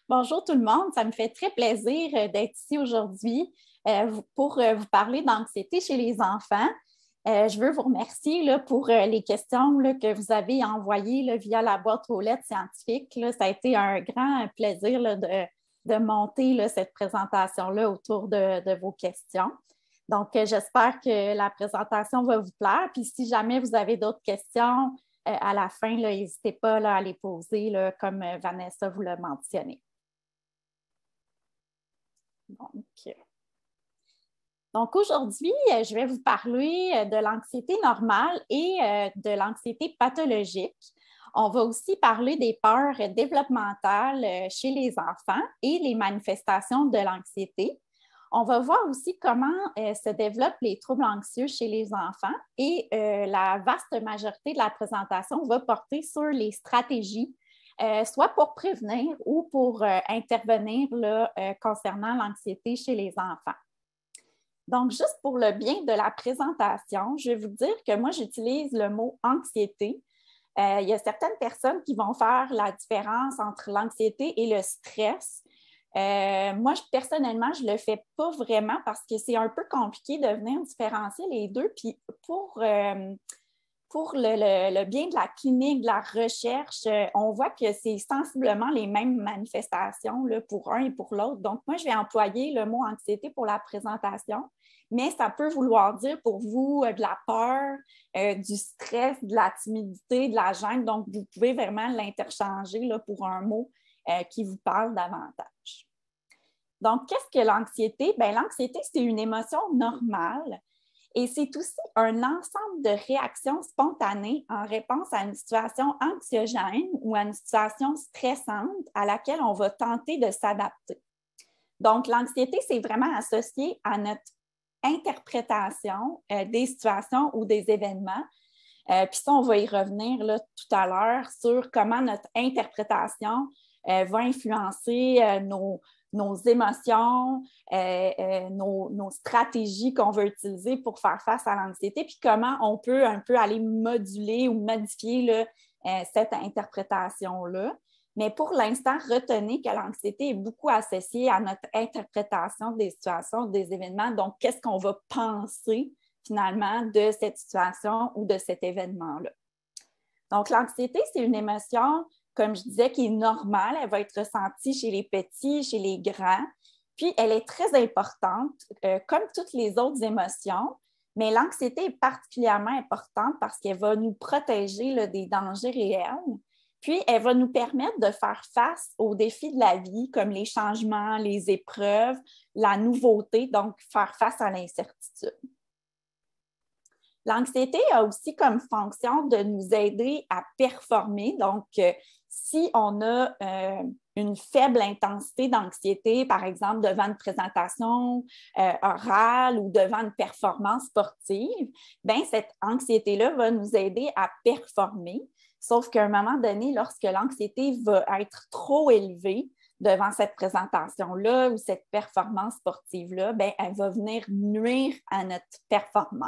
Bonjour tout le monde, ça me fait très plaisir d'être ici aujourd'hui pour vous parler d'anxiété chez les enfants. Je veux vous remercier là, pour les questions là, que vous avez envoyées là, via la boîte aux lettres scientifiques. Là. Ça a été un grand plaisir là, de monter là, cette présentation-là autour de vos questions. Donc, j'espère que la présentation va vous plaire. Puis si jamais vous avez d'autres questions à la fin, n'hésitez pas là, à les poser, là, comme Vanessa vous l'a mentionné. Donc aujourd'hui, je vais vous parler de l'anxiété normale et de l'anxiété pathologique. On va aussi parler des peurs développementales chez les enfants et les manifestations de l'anxiété. On va voir aussi comment se développent les troubles anxieux chez les enfants et la vaste majorité de la présentation va porter sur les stratégies soit pour prévenir ou pour intervenir là, concernant l'anxiété chez les enfants. Donc, juste pour le bien de la présentation, je vais vous dire que moi, j'utilise le mot anxiété. Il y a certaines personnes qui vont faire la différence entre l'anxiété et le stress. Moi, personnellement, je ne le fais pas vraiment parce que c'est un peu compliqué de venir différencier les deux. Puis pour le bien de la clinique, de la recherche, on voit que c'est sensiblement les mêmes manifestations là, pour un et pour l'autre. Donc, moi, je vais employer le mot anxiété pour la présentation, mais ça peut vouloir dire pour vous de la peur, du stress, de la timidité, de la gêne. Donc, vous pouvez vraiment l'interchanger là, pour un mot qui vous parle davantage. Donc, qu'est-ce que l'anxiété? Bien, l'anxiété, c'est une émotion normale. Et c'est aussi un ensemble de réactions spontanées en réponse à une situation anxiogène ou à une situation stressante à laquelle on va tenter de s'adapter. Donc, l'anxiété, c'est vraiment associé à notre interprétation des situations ou des événements. Puis ça, on va y revenir là, tout à l'heure sur comment notre interprétation va influencer nos émotions, nos stratégies qu'on veut utiliser pour faire face à l'anxiété, puis comment on peut un peu aller moduler ou modifier là, cette interprétation-là. Mais pour l'instant, retenez que l'anxiété est beaucoup associée à notre interprétation des situations, des événements. Donc, qu'est-ce qu'on va penser finalement de cette situation ou de cet événement-là? Donc, l'anxiété, c'est une émotion, comme je disais, qui est normale. Elle va être ressentie chez les petits, chez les grands. Puis, elle est très importante, comme toutes les autres émotions, mais l'anxiété est particulièrement importante parce qu'elle va nous protéger là, des dangers réels. Puis, elle va nous permettre de faire face aux défis de la vie, comme les changements, les épreuves, la nouveauté, donc faire face à l'incertitude. L'anxiété a aussi comme fonction de nous aider à performer. Donc, si on a une faible intensité d'anxiété, par exemple devant une présentation orale ou devant une performance sportive, bien, cette anxiété-là va nous aider à performer. Sauf qu'à un moment donné, lorsque l'anxiété va être trop élevée devant cette présentation-là ou cette performance sportive-là, bien, elle va venir nuire à notre performance.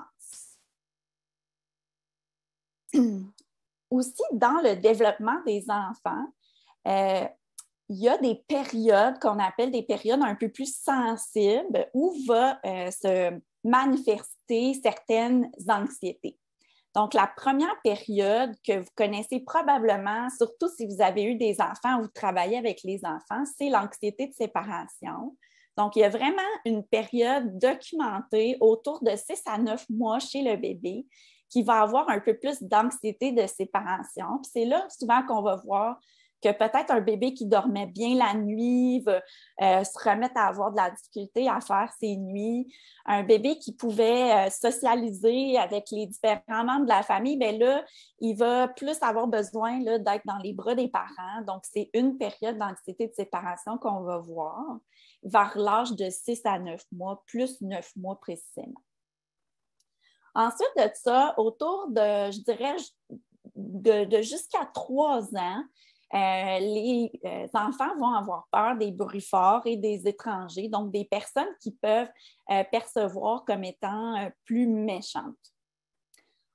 Aussi, dans le développement des enfants, il y a des périodes qu'on appelle des périodes un peu plus sensibles où va se manifester certaines anxiétés. Donc, la première période que vous connaissez probablement, surtout si vous avez eu des enfants ou vous travaillez avec les enfants, c'est l'anxiété de séparation. Donc, il y a vraiment une période documentée autour de 6 à 9 mois chez le bébé qui va avoir un peu plus d'anxiété de séparation. Puis c'est là souvent qu'on va voir que peut-être un bébé qui dormait bien la nuit va se remettre à avoir de la difficulté à faire ses nuits. Un bébé qui pouvait socialiser avec les différents membres de la famille, bien là, il va plus avoir besoin là, d'être dans les bras des parents. Donc, c'est une période d'anxiété de séparation qu'on va voir vers l'âge de 6 à 9 mois, plus 9 mois précisément. Ensuite de ça, autour de, je dirais, de jusqu'à 3 ans, les enfants vont avoir peur des bruits forts et des étrangers, donc des personnes qui peuvent percevoir comme étant plus méchantes.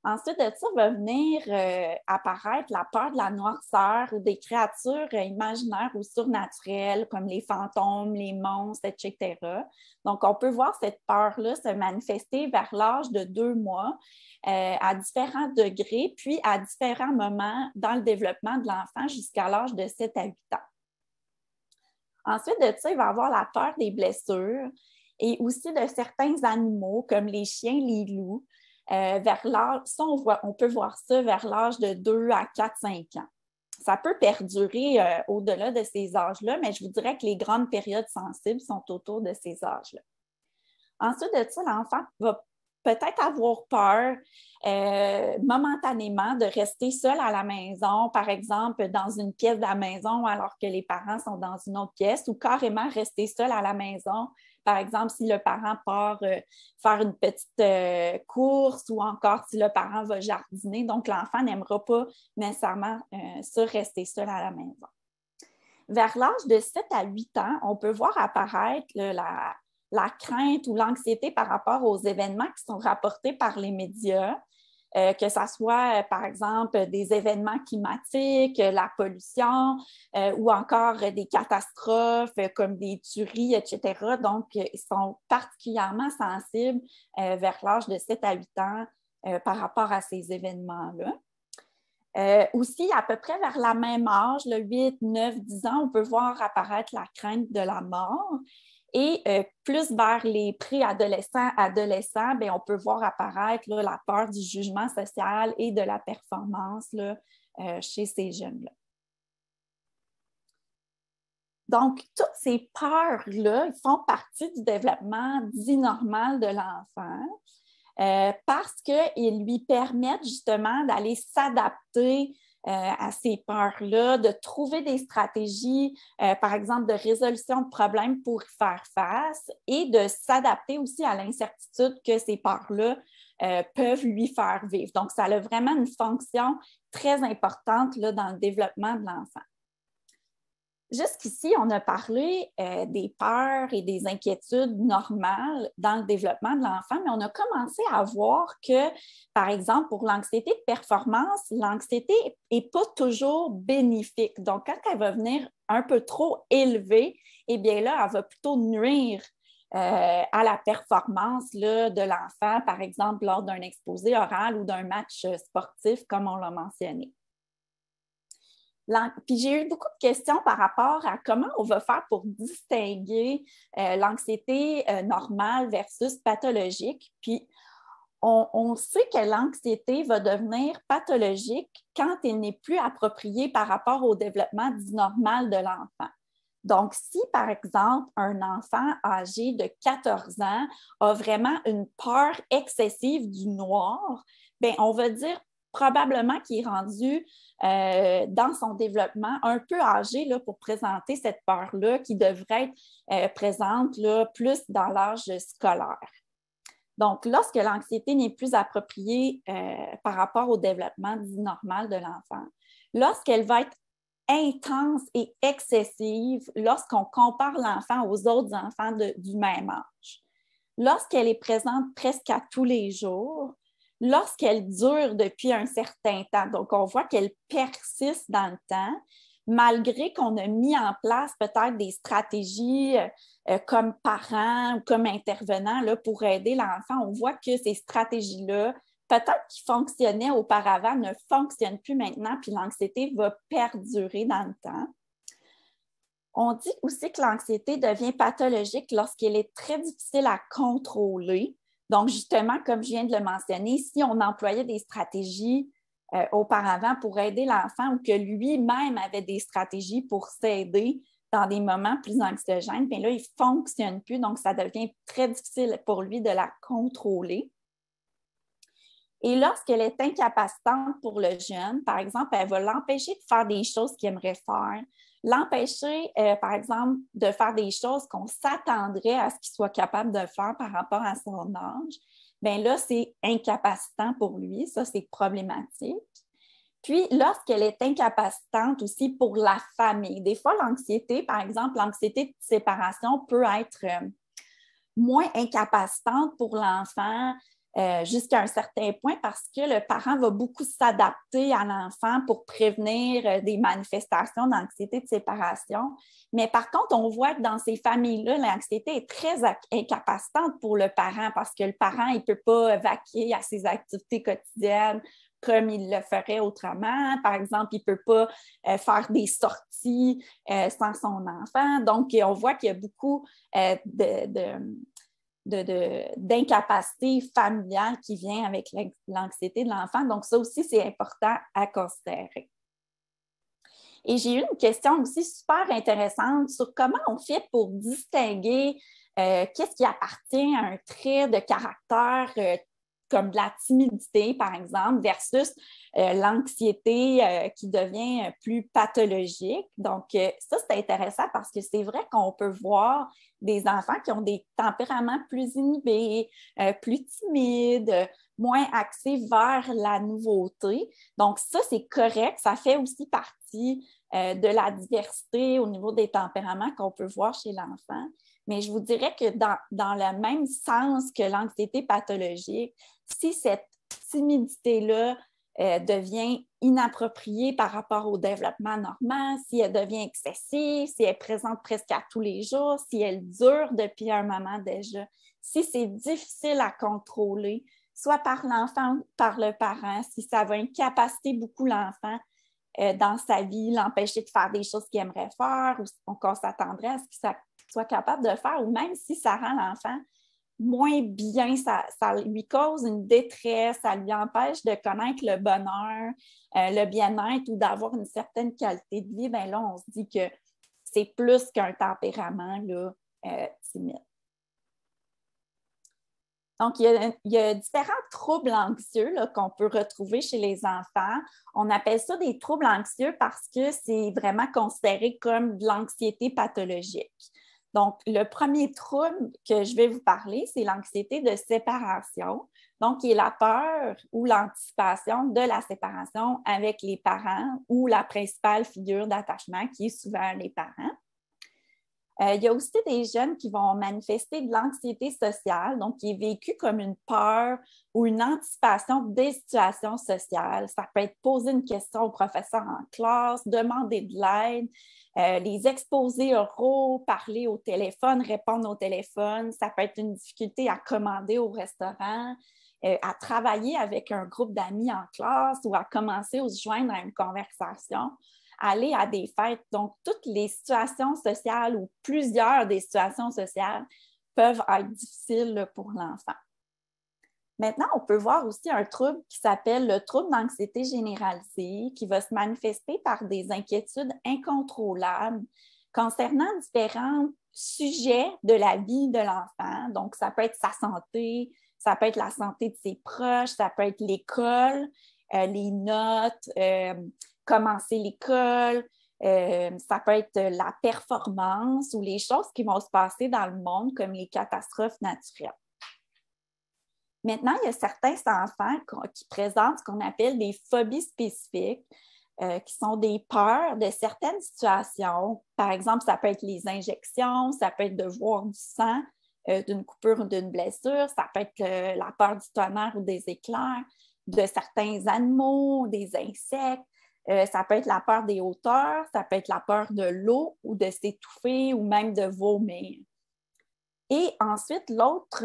Ensuite de ça, va venir apparaître la peur de la noirceur ou des créatures imaginaires ou surnaturelles comme les fantômes, les monstres, etc. Donc, on peut voir cette peur-là se manifester vers l'âge de 2 mois à différents degrés, puis à différents moments dans le développement de l'enfant jusqu'à l'âge de 7 à 8 ans. Ensuite de ça, il va avoir la peur des blessures et aussi de certains animaux comme les chiens, les loups. Vers l'âge, ça, on peut voir ça vers l'âge de 2 à 4, 5 ans. Ça peut perdurer au-delà de ces âges-là, mais je vous dirais que les grandes périodes sensibles sont autour de ces âges-là. Ensuite de ça, l'enfant va peut-être avoir peur momentanément de rester seul à la maison, par exemple dans une pièce de la maison alors que les parents sont dans une autre pièce, ou carrément rester seul à la maison. Par exemple, si le parent part faire une petite course ou encore si le parent va jardiner. Donc, l'enfant n'aimera pas nécessairement ça, rester seul à la maison. Vers l'âge de 7 à 8 ans, on peut voir apparaître la crainte ou l'anxiété par rapport aux événements qui sont rapportés par les médias, que ce soit, par exemple, des événements climatiques, la pollution ou encore des catastrophes comme des tueries, etc. Donc, ils sont particulièrement sensibles vers l'âge de 7 à 8 ans par rapport à ces événements-là. Aussi, à peu près vers la même âge, le 8, 9, 10 ans, on peut voir apparaître la crainte de la mort. Et plus vers les adolescents, bien, on peut voir apparaître là, la peur du jugement social et de la performance là, chez ces jeunes-là. Donc, toutes ces peurs-là font partie du développement dit normal de l'enfant parce qu'ils lui permettent justement d'aller s'adapter à ces peurs-là, de trouver des stratégies, par exemple, de résolution de problèmes pour y faire face et de s'adapter aussi à l'incertitude que ces peurs-là peuvent lui faire vivre. Donc, ça a vraiment une fonction très importante là, dans le développement de l'enfant. Jusqu'ici, on a parlé des peurs et des inquiétudes normales dans le développement de l'enfant, mais on a commencé à voir que, par exemple, pour l'anxiété de performance, l'anxiété n'est pas toujours bénéfique. Donc, quand elle va venir un peu trop élevée, eh bien là, elle va plutôt nuire à la performance là, de l'enfant, par exemple, lors d'un exposé oral ou d'un match sportif, comme on l'a mentionné. Puis j'ai eu beaucoup de questions par rapport à comment on va faire pour distinguer l'anxiété normale versus pathologique. Puis on sait que l'anxiété va devenir pathologique quand elle n'est plus appropriée par rapport au développement dit normal de l'enfant. Donc, si, par exemple, un enfant âgé de 14 ans a vraiment une peur excessive du noir, bien, on va dire probablement qu'il est rendu dans son développement un peu âgé là, pour présenter cette peur-là qui devrait être présente là, plus dans l'âge scolaire. Donc, lorsque l'anxiété n'est plus appropriée par rapport au développement dit normal de l'enfant, lorsqu'elle va être intense et excessive lorsqu'on compare l'enfant aux autres enfants du même âge, lorsqu'elle est présente presque à tous les jours, lorsqu'elle dure depuis un certain temps. Donc, on voit qu'elle persiste dans le temps, malgré qu'on a mis en place peut-être des stratégies comme parents ou comme intervenants là, pour aider l'enfant. On voit que ces stratégies-là, peut-être qui fonctionnaient auparavant, ne fonctionnent plus maintenant, puis l'anxiété va perdurer dans le temps. On dit aussi que l'anxiété devient pathologique lorsqu'elle est très difficile à contrôler. Donc, justement, comme je viens de le mentionner, si on employait des stratégies auparavant pour aider l'enfant ou que lui-même avait des stratégies pour s'aider dans des moments plus anxiogènes, bien là, il ne fonctionne plus, donc ça devient très difficile pour lui de la contrôler. Et lorsqu'elle est incapacitante pour le jeune, par exemple, elle va l'empêcher de faire des choses qu'il aimerait faire, l'empêcher, par exemple, de faire des choses qu'on s'attendrait à ce qu'il soit capable de faire par rapport à son âge, bien là, c'est incapacitant pour lui, ça, c'est problématique. Puis, lorsqu'elle est incapacitante aussi pour la famille, des fois, l'anxiété, par exemple, l'anxiété de séparation peut être moins incapacitante pour l'enfant jusqu'à un certain point parce que le parent va beaucoup s'adapter à l'enfant pour prévenir des manifestations d'anxiété de séparation. Mais par contre, on voit que dans ces familles-là, l'anxiété est très incapacitante pour le parent parce que le parent, il ne peut pas vaquer à ses activités quotidiennes comme il le ferait autrement. Par exemple, il ne peut pas faire des sorties sans son enfant. Donc, on voit qu'il y a beaucoup d'incapacité familiale qui vient avec l'anxiété de l'enfant. Donc, ça aussi, c'est important à considérer. Et j'ai eu une question aussi super intéressante sur comment on fait pour distinguer qu'est-ce qui appartient à un trait de caractère comme de la timidité, par exemple, versus l'anxiété qui devient plus pathologique. Donc, ça, c'est intéressant parce que c'est vrai qu'on peut voir des enfants qui ont des tempéraments plus inhibés, plus timides, moins axés vers la nouveauté. Donc, ça, c'est correct. Ça fait aussi partie de la diversité au niveau des tempéraments qu'on peut voir chez l'enfant. Mais je vous dirais que dans le même sens que l'anxiété pathologique, si cette timidité-là devient inappropriée par rapport au développement normal, si elle devient excessive, si elle est présente presque à tous les jours, si elle dure depuis un moment déjà, si c'est difficile à contrôler, soit par l'enfant ou par le parent, si ça va incapaciter beaucoup l'enfant dans sa vie, l'empêcher de faire des choses qu'il aimerait faire ou qu'on s'attendrait à ce qu'il soit capable de faire, ou même si ça rend l'enfant moins bien, ça lui cause une détresse, ça lui empêche de connaître le bonheur, le bien-être ou d'avoir une certaine qualité de vie, bien là, on se dit que c'est plus qu'un tempérament là, timide. Donc, il y a différents troubles anxieux qu'on peut retrouver chez les enfants. On appelle ça des troubles anxieux parce que c'est vraiment considéré comme de l'anxiété pathologique. Donc, le premier trouble que je vais vous parler, c'est l'anxiété de séparation, donc qui est la peur ou l'anticipation de la séparation avec les parents ou la principale figure d'attachement qui est souvent les parents. Il y a aussi des jeunes qui vont manifester de l'anxiété sociale, donc qui est vécue comme une peur ou une anticipation des situations sociales. Ça peut être poser une question au professeur en classe, demander de l'aide, les exposés oraux, parler au téléphone, répondre au téléphone. Ça peut être une difficulté à commander au restaurant, à travailler avec un groupe d'amis en classe ou à commencer à se joindre à une conversation. Aller à des fêtes. Donc, toutes les situations sociales ou plusieurs des situations sociales peuvent être difficiles pour l'enfant. Maintenant, on peut voir aussi un trouble qui s'appelle le trouble d'anxiété généralisée qui va se manifester par des inquiétudes incontrôlables concernant différents sujets de la vie de l'enfant. Donc, ça peut être sa santé, ça peut être la santé de ses proches, ça peut être l'école, les notes, commencer l'école, ça peut être la performance ou les choses qui vont se passer dans le monde comme les catastrophes naturelles. Maintenant, il y a certains enfants qui présentent ce qu'on appelle des phobies spécifiques, qui sont des peurs de certaines situations. Par exemple, ça peut être les injections, ça peut être de voir du sang, d'une coupure ou d'une blessure, ça peut être la peur du tonnerre ou des éclairs, de certains animaux, des insectes. Ça peut être la peur des hauteurs, ça peut être la peur de l'eau ou de s'étouffer ou même de vomir. Et ensuite, l'autre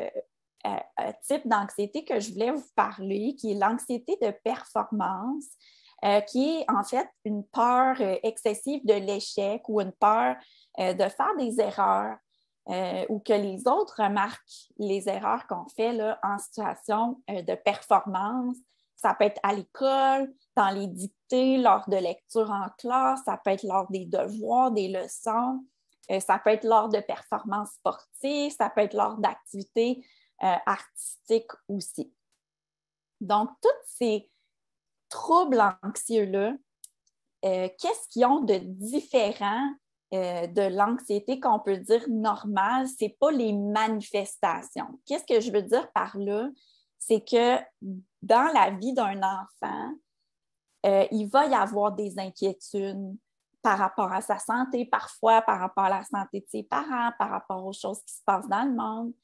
type d'anxiété que je voulais vous parler, qui est l'anxiété de performance, qui est en fait une peur excessive de l'échec ou une peur de faire des erreurs ou que les autres remarquent les erreurs qu'on fait là, en situation de performance. Ça peut être à l'école, dans les dictées, lors de lecture en classe, ça peut être lors des devoirs, des leçons, ça peut être lors de performances sportives, ça peut être lors d'activités artistiques aussi. Donc, tous ces troubles anxieux-là, qu'est-ce qu'ils ont de différent de l'anxiété qu'on peut dire normale? Ce n'est pas les manifestations. Qu'est-ce que je veux dire par là? C'est que dans la vie d'un enfant, il va y avoir des inquiétudes par rapport à sa santé, parfois par rapport à la santé de ses parents, par rapport aux choses qui se passent dans le monde.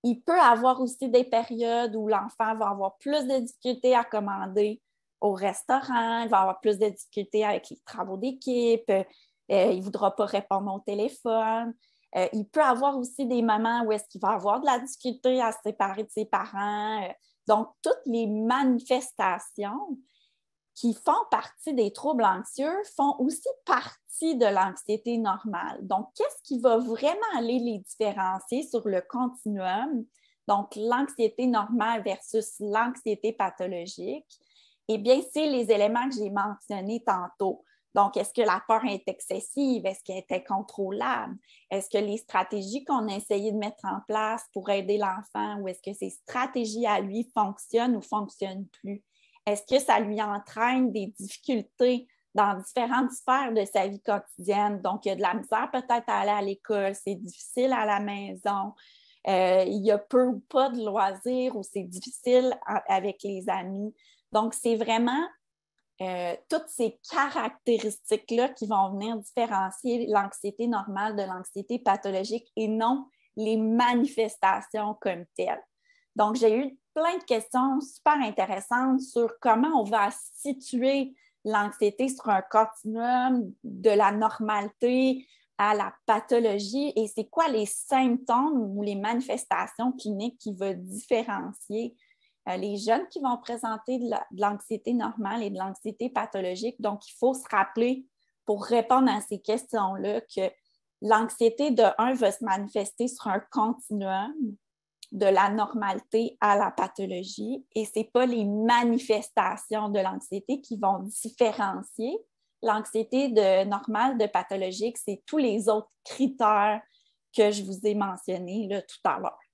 Il peut avoir aussi des périodes où l'enfant va avoir plus de difficultés à commander au restaurant, il va avoir plus de difficultés avec les travaux d'équipe, il ne voudra pas répondre au téléphone. Il peut avoir aussi des moments où est-ce qu'il va avoir de la difficulté à se séparer de ses parents. Donc, toutes les manifestations qui font partie des troubles anxieux font aussi partie de l'anxiété normale. Donc, qu'est-ce qui va vraiment aller les différencier sur le continuum? Donc, l'anxiété normale versus l'anxiété pathologique, eh bien, c'est les éléments que j'ai mentionnés tantôt. Donc, est-ce que la peur est excessive? Est-ce qu'elle est incontrôlable? Est-ce que les stratégies qu'on a essayé de mettre en place pour aider l'enfant, ou est-ce que ces stratégies à lui fonctionnent ou ne fonctionnent plus? Est-ce que ça lui entraîne des difficultés dans différentes sphères de sa vie quotidienne? Donc, il y a de la misère peut-être à aller à l'école, c'est difficile à la maison, il y a peu ou pas de loisirs ou c'est difficile avec les amis. Donc, c'est vraiment toutes ces caractéristiques-là qui vont venir différencier l'anxiété normale de l'anxiété pathologique et non les manifestations comme telles. Donc, j'ai eu plein de questions super intéressantes sur comment on va situer l'anxiété sur un continuum de la normalité à la pathologie et c'est quoi les symptômes ou les manifestations cliniques qui vont différencier les jeunes qui vont présenter de l'anxiété normale et de l'anxiété pathologique. Donc, il faut se rappeler pour répondre à ces questions-là que l'anxiété de un va se manifester sur un continuum de la normalité à la pathologie et ce n'est pas les manifestations de l'anxiété qui vont différencier l'anxiété de normale de pathologique, c'est tous les autres critères que je vous ai mentionnés là, tout à l'heure.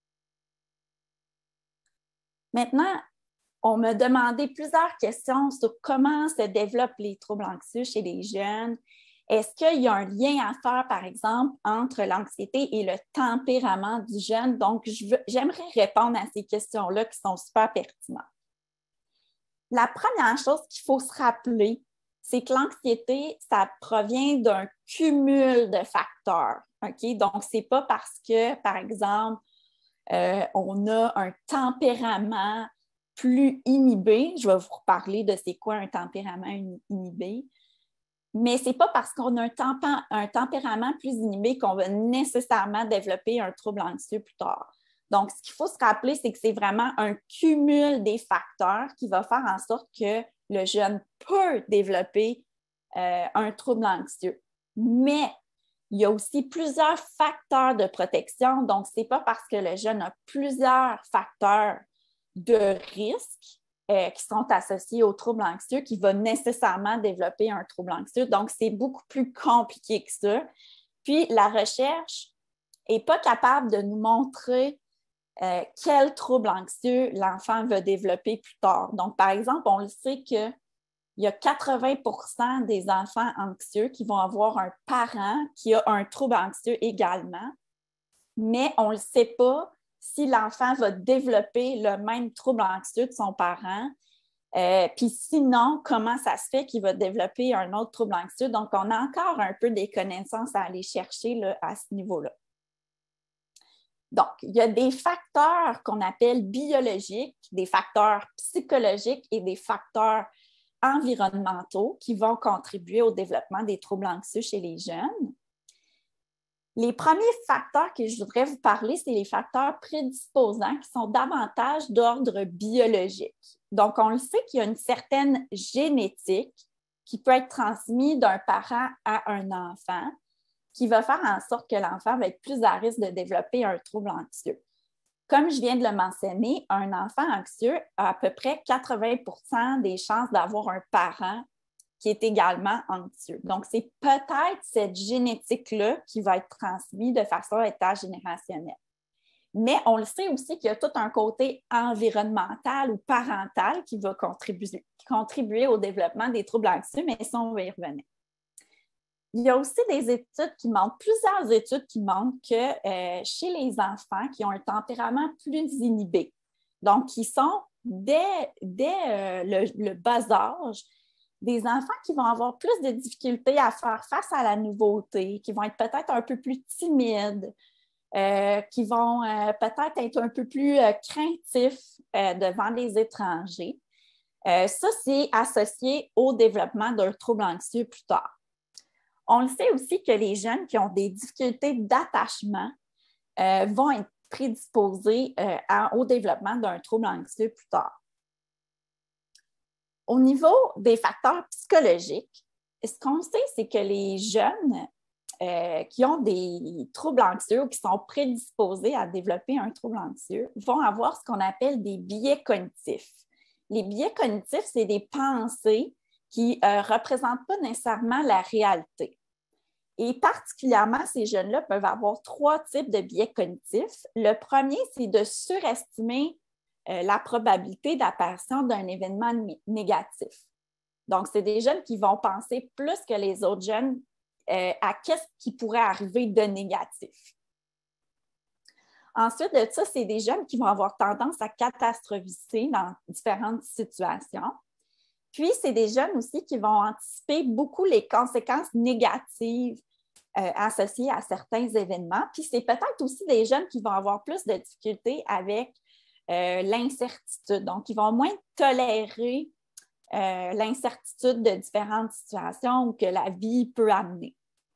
Maintenant, on m'a demandé plusieurs questions sur comment se développent les troubles anxieux chez les jeunes. Est-ce qu'il y a un lien à faire, par exemple, entre l'anxiété et le tempérament du jeune? Donc, j'aimerais répondre à ces questions-là qui sont super pertinentes. La première chose qu'il faut se rappeler, c'est que l'anxiété, ça provient d'un cumul de facteurs. Okay? Donc, ce n'est pas parce que, par exemple, on a un tempérament plus inhibé. Je vais vous reparler de c'est quoi un tempérament inhibé. Mais ce n'est pas parce qu'on a un tempérament plus inhibé qu'on va nécessairement développer un trouble anxieux plus tard. Donc, ce qu'il faut se rappeler, c'est que c'est vraiment un cumul des facteurs qui va faire en sorte que le jeune peut développer un trouble anxieux. Mais il y a aussi plusieurs facteurs de protection. Donc, ce n'est pas parce que le jeune a plusieurs facteurs de risque qui sont associés au trouble anxieux qu'il va nécessairement développer un trouble anxieux. Donc, c'est beaucoup plus compliqué que ça. Puis, la recherche n'est pas capable de nous montrer quel trouble anxieux l'enfant va développer plus tard. Donc, par exemple, on le sait que il y a 80% des enfants anxieux qui vont avoir un parent qui a un trouble anxieux également, mais on ne sait pas si l'enfant va développer le même trouble anxieux de son parent. Puis sinon, comment ça se fait qu'il va développer un autre trouble anxieux? Donc, on a encore un peu des connaissances à aller chercher là, à ce niveau-là. Donc, il y a des facteurs qu'on appelle biologiques, des facteurs psychologiques et des facteurs environnementaux qui vont contribuer au développement des troubles anxieux chez les jeunes. Les premiers facteurs que je voudrais vous parler, c'est les facteurs prédisposants qui sont davantage d'ordre biologique. Donc, on le sait qu'il y a une certaine génétique qui peut être transmise d'un parent à un enfant qui va faire en sorte que l'enfant va être plus à risque de développer un trouble anxieux. Comme je viens de le mentionner, un enfant anxieux a à peu près 80% des chances d'avoir un parent qui est également anxieux. Donc, c'est peut-être cette génétique-là qui va être transmise de façon intergénérationnelle. Mais on le sait aussi qu'il y a tout un côté environnemental ou parental qui va contribuer au développement des troubles anxieux, mais ça, on va y revenir. Il y a aussi des études qui montrent, plusieurs études qui montrent que chez les enfants qui ont un tempérament plus inhibé, donc qui sont dès le bas âge, des enfants qui vont avoir plus de difficultés à faire face à la nouveauté, qui vont être peut-être un peu plus timides, qui vont peut-être être un peu plus craintifs devant les étrangers. Ça, c'est associé au développement d'un trouble anxieux plus tard. On le sait aussi que les jeunes qui ont des difficultés d'attachement vont être prédisposés au développement d'un trouble anxieux plus tard. Au niveau des facteurs psychologiques, ce qu'on sait, c'est que les jeunes qui ont des troubles anxieux ou qui sont prédisposés à développer un trouble anxieux vont avoir ce qu'on appelle des biais cognitifs. Les biais cognitifs, c'est des pensées qui ne représentent pas nécessairement la réalité. Et particulièrement, ces jeunes-là peuvent avoir 3 types de biais cognitifs. Le premier, c'est de surestimer la probabilité d'apparition d'un événement négatif. Donc, c'est des jeunes qui vont penser plus que les autres jeunes à qu'est-ce qui pourrait arriver de négatif. Ensuite de ça, c'est des jeunes qui vont avoir tendance à catastrophiser dans différentes situations. Puis, c'est des jeunes aussi qui vont anticiper beaucoup les conséquences négatives associées à certains événements. Puis, c'est peut-être aussi des jeunes qui vont avoir plus de difficultés avec l'incertitude. Donc, ils vont moins tolérer l'incertitude de différentes situations que la vie peut amener.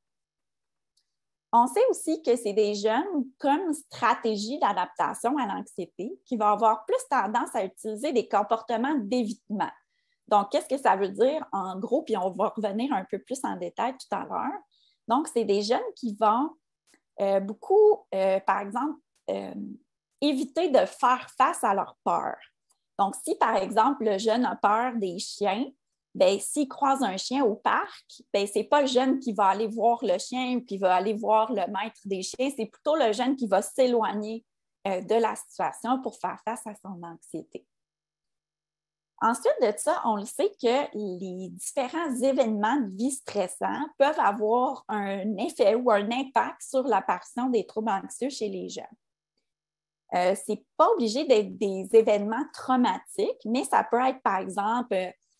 On sait aussi que c'est des jeunes comme stratégie d'adaptation à l'anxiété qui vont avoir plus tendance à utiliser des comportements d'évitement. Donc, qu'est-ce que ça veut dire en gros? Puis on va revenir un peu plus en détail tout à l'heure. Donc, c'est des jeunes qui vont beaucoup, par exemple, éviter de faire face à leur peur. Donc, si, par exemple, le jeune a peur des chiens, bien, s'il croise un chien au parc, bien, ce n'est pas le jeune qui va aller voir le chien ou qui va aller voir le maître des chiens, c'est plutôt le jeune qui va s'éloigner de la situation pour faire face à son anxiété. Ensuite de ça, on le sait que les différents événements de vie stressants peuvent avoir un effet ou un impact sur l'apparition des troubles anxieux chez les jeunes. Ce n'est pas obligé d'être des événements traumatiques, mais ça peut être, par exemple,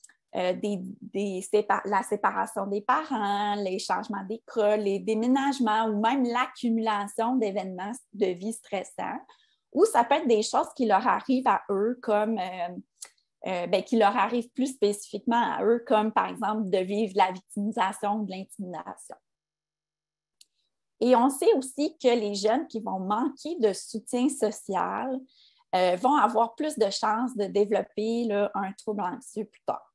la séparation des parents, les changements d'école, les déménagements ou même l'accumulation d'événements de vie stressants, ou ça peut être des choses qui leur arrivent à eux comme qui leur arrivent plus spécifiquement à eux, comme par exemple de vivre la victimisation ou de l'intimidation. Et on sait aussi que les jeunes qui vont manquer de soutien social vont avoir plus de chances de développer là, un trouble anxieux plus tard.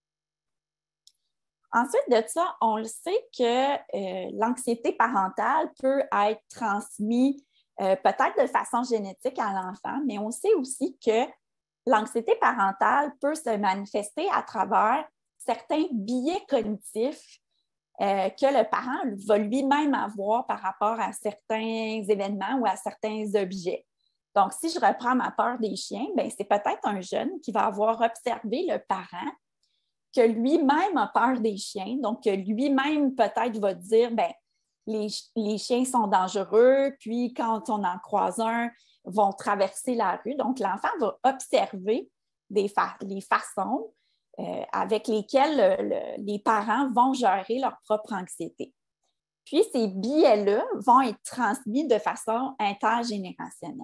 Ensuite de ça, on le sait que l'anxiété parentale peut être transmise peut-être de façon génétique à l'enfant, mais on sait aussi que l'anxiété parentale peut se manifester à travers certains biais cognitifs que le parent va lui-même avoir par rapport à certains événements ou à certains objets. Donc, si je reprends ma peur des chiens, bien, c'est peut-être un jeune qui va avoir observé le parent que lui-même a peur des chiens, donc que lui-même peut-être va dire, bien, les chiens sont dangereux, puis quand on en croise un, vont traverser la rue. Donc, l'enfant va observer les façons avec lesquelles les parents vont gérer leur propre anxiété. Puis, ces biais-là vont être transmis de façon intergénérationnelle.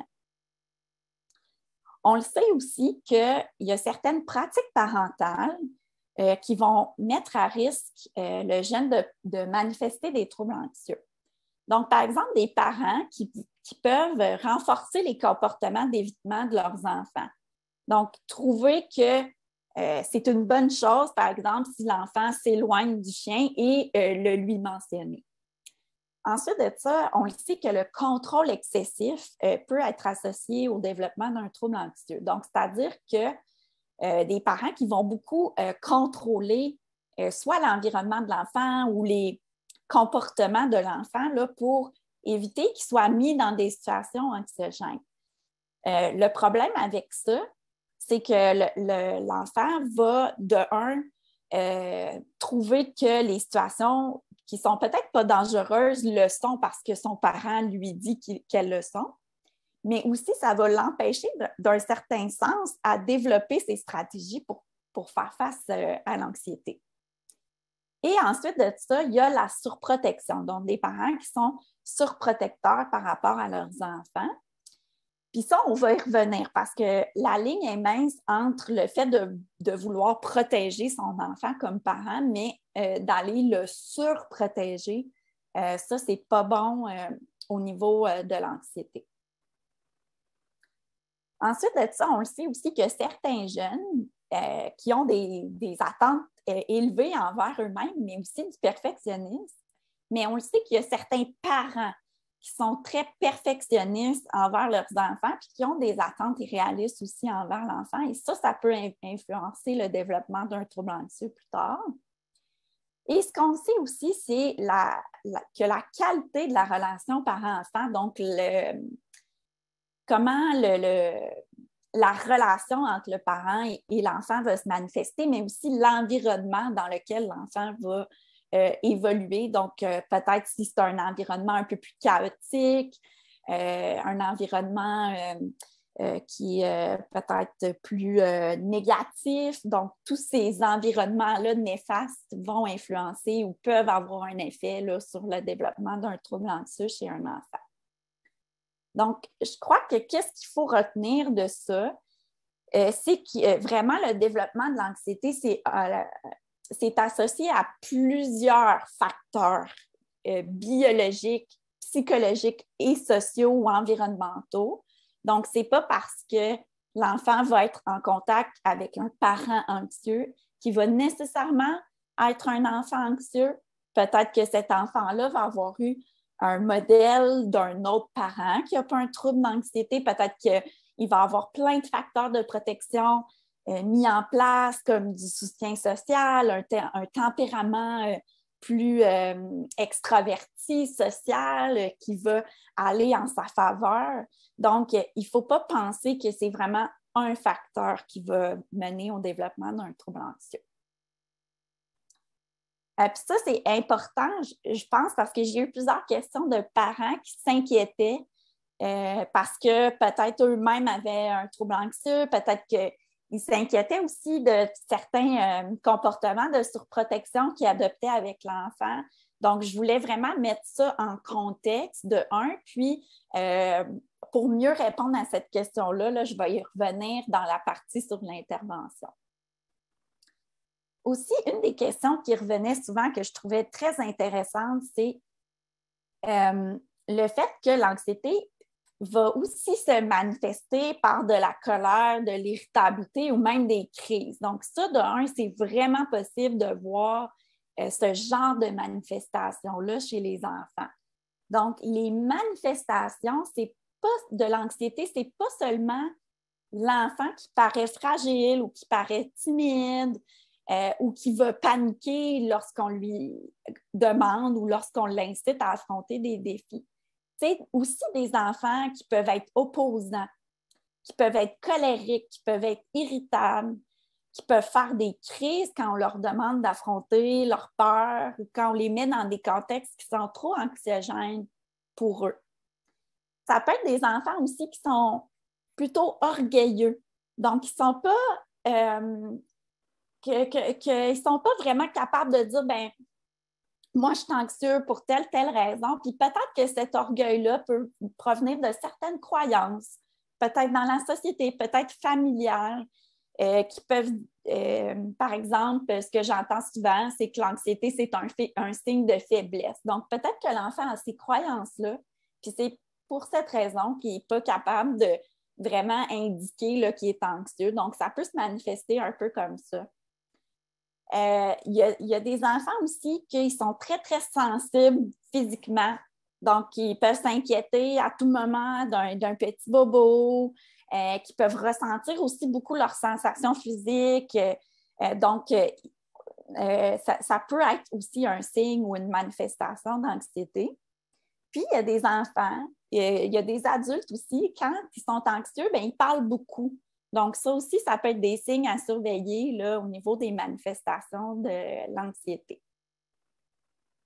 On le sait aussi qu'il y a certaines pratiques parentales qui vont mettre à risque le jeune de manifester des troubles anxieux. Donc, par exemple, des parents qui peuvent renforcer les comportements d'évitement de leurs enfants. Donc, trouver que c'est une bonne chose, par exemple, si l'enfant s'éloigne du chien et le lui mentionner. Ensuite de ça, on le sait que le contrôle excessif peut être associé au développement d'un trouble anxieux. Donc, c'est-à-dire que des parents qui vont beaucoup contrôler soit l'environnement de l'enfant ou les comportements de l'enfant là, pour éviter qu'il soit mis dans des situations anxiogènes. Le problème avec ça, c'est que l'enfant va, de un, trouver que les situations qui ne sont peut-être pas dangereuses le sont parce que son parent lui dit qu'elles le sont, mais aussi ça va l'empêcher d'un certain sens à développer ses stratégies pour faire face à l'anxiété. Et ensuite de ça, il y a la surprotection, donc des parents qui sont surprotecteurs par rapport à leurs enfants. Puis ça, on va y revenir parce que la ligne est mince entre le fait de vouloir protéger son enfant comme parent, mais d'aller le surprotéger, ça, c'est pas bon au niveau de l'anxiété. Ensuite de ça, on le sait aussi que certains jeunes qui ont des attentes élevées envers eux-mêmes, mais aussi du perfectionnisme, mais on le sait qu'il y a certains parents qui sont très perfectionnistes envers leurs enfants puis qui ont des attentes irréalistes aussi envers l'enfant. Et ça peut influencer le développement d'un trouble anxieux plus tard. Et ce qu'on sait aussi, c'est que la qualité de la relation parent-enfant, donc comment la relation entre le parent et l'enfant va se manifester, mais aussi l'environnement dans lequel l'enfant va évoluer. Donc, peut-être si c'est un environnement un peu plus chaotique, un environnement qui est peut-être plus négatif. Donc, tous ces environnements-là néfastes vont influencer ou peuvent avoir un effet là, sur le développement d'un trouble anxieux chez un enfant. Donc, je crois que qu'est-ce qu'il faut retenir de ça, c'est que vraiment le développement de l'anxiété, c'est associé à plusieurs facteurs biologiques, psychologiques et sociaux ou environnementaux. Donc, ce n'est pas parce que l'enfant va être en contact avec un parent anxieux qu'il va nécessairement être un enfant anxieux. Peut-être que cet enfant-là va avoir eu un modèle d'un autre parent qui n'a pas un trouble d'anxiété. Peut-être qu'il va avoir plein de facteurs de protection mis en place, comme du soutien social, un tempérament plus extraverti, social, qui va aller en sa faveur. Donc, il ne faut pas penser que c'est vraiment un facteur qui va mener au développement d'un trouble anxieux. Puis ça, c'est important, je pense, parce que j'ai eu plusieurs questions de parents qui s'inquiétaient parce que peut-être eux-mêmes avaient un trouble anxieux, peut-être qu'ils s'inquiétaient aussi de certains comportements de surprotection qu'ils adoptaient avec l'enfant. Donc, je voulais vraiment mettre ça en contexte de un, puis pour mieux répondre à cette question-là, là, je vais y revenir dans la partie sur l'intervention. Aussi, une des questions qui revenait souvent que je trouvais très intéressante, c'est le fait que l'anxiété va aussi se manifester par de la colère, de l'irritabilité ou même des crises. Donc, ça, de un, c'est vraiment possible de voir ce genre de manifestation-là chez les enfants. Donc, les manifestations, c'est pas de l'anxiété, c'est pas seulement l'enfant qui paraît fragile ou qui paraît timide, ou qui va paniquer lorsqu'on lui demande ou lorsqu'on l'incite à affronter des défis. C'est aussi des enfants qui peuvent être opposants, qui peuvent être colériques, qui peuvent être irritables, qui peuvent faire des crises quand on leur demande d'affronter leur peur ou quand on les met dans des contextes qui sont trop anxiogènes pour eux. Ça peut être des enfants aussi qui sont plutôt orgueilleux, donc ils ne sont pas... qu'ils ne sont pas vraiment capables de dire, ben moi, je suis anxieux pour telle raison. Puis peut-être que cet orgueil-là peut provenir de certaines croyances, peut-être dans la société, peut-être familiales, qui peuvent, par exemple, ce que j'entends souvent, c'est que l'anxiété, c'est un signe de faiblesse. Donc, peut-être que l'enfant a ces croyances-là, puis c'est pour cette raison qu'il n'est pas capable de vraiment indiquer qu'il est anxieux. Donc, ça peut se manifester un peu comme ça. Il y a des enfants aussi qui sont très, très sensibles physiquement. Donc, ils peuvent s'inquiéter à tout moment d'un petit bobo, qui peuvent ressentir aussi beaucoup leurs sensations physiques. Donc, ça peut être aussi un signe ou une manifestation d'anxiété. Puis, il y a des enfants, il y a des adultes aussi, quand ils sont anxieux, bien, ils parlent beaucoup. Donc, ça aussi, ça peut être des signes à surveiller là, au niveau des manifestations de l'anxiété.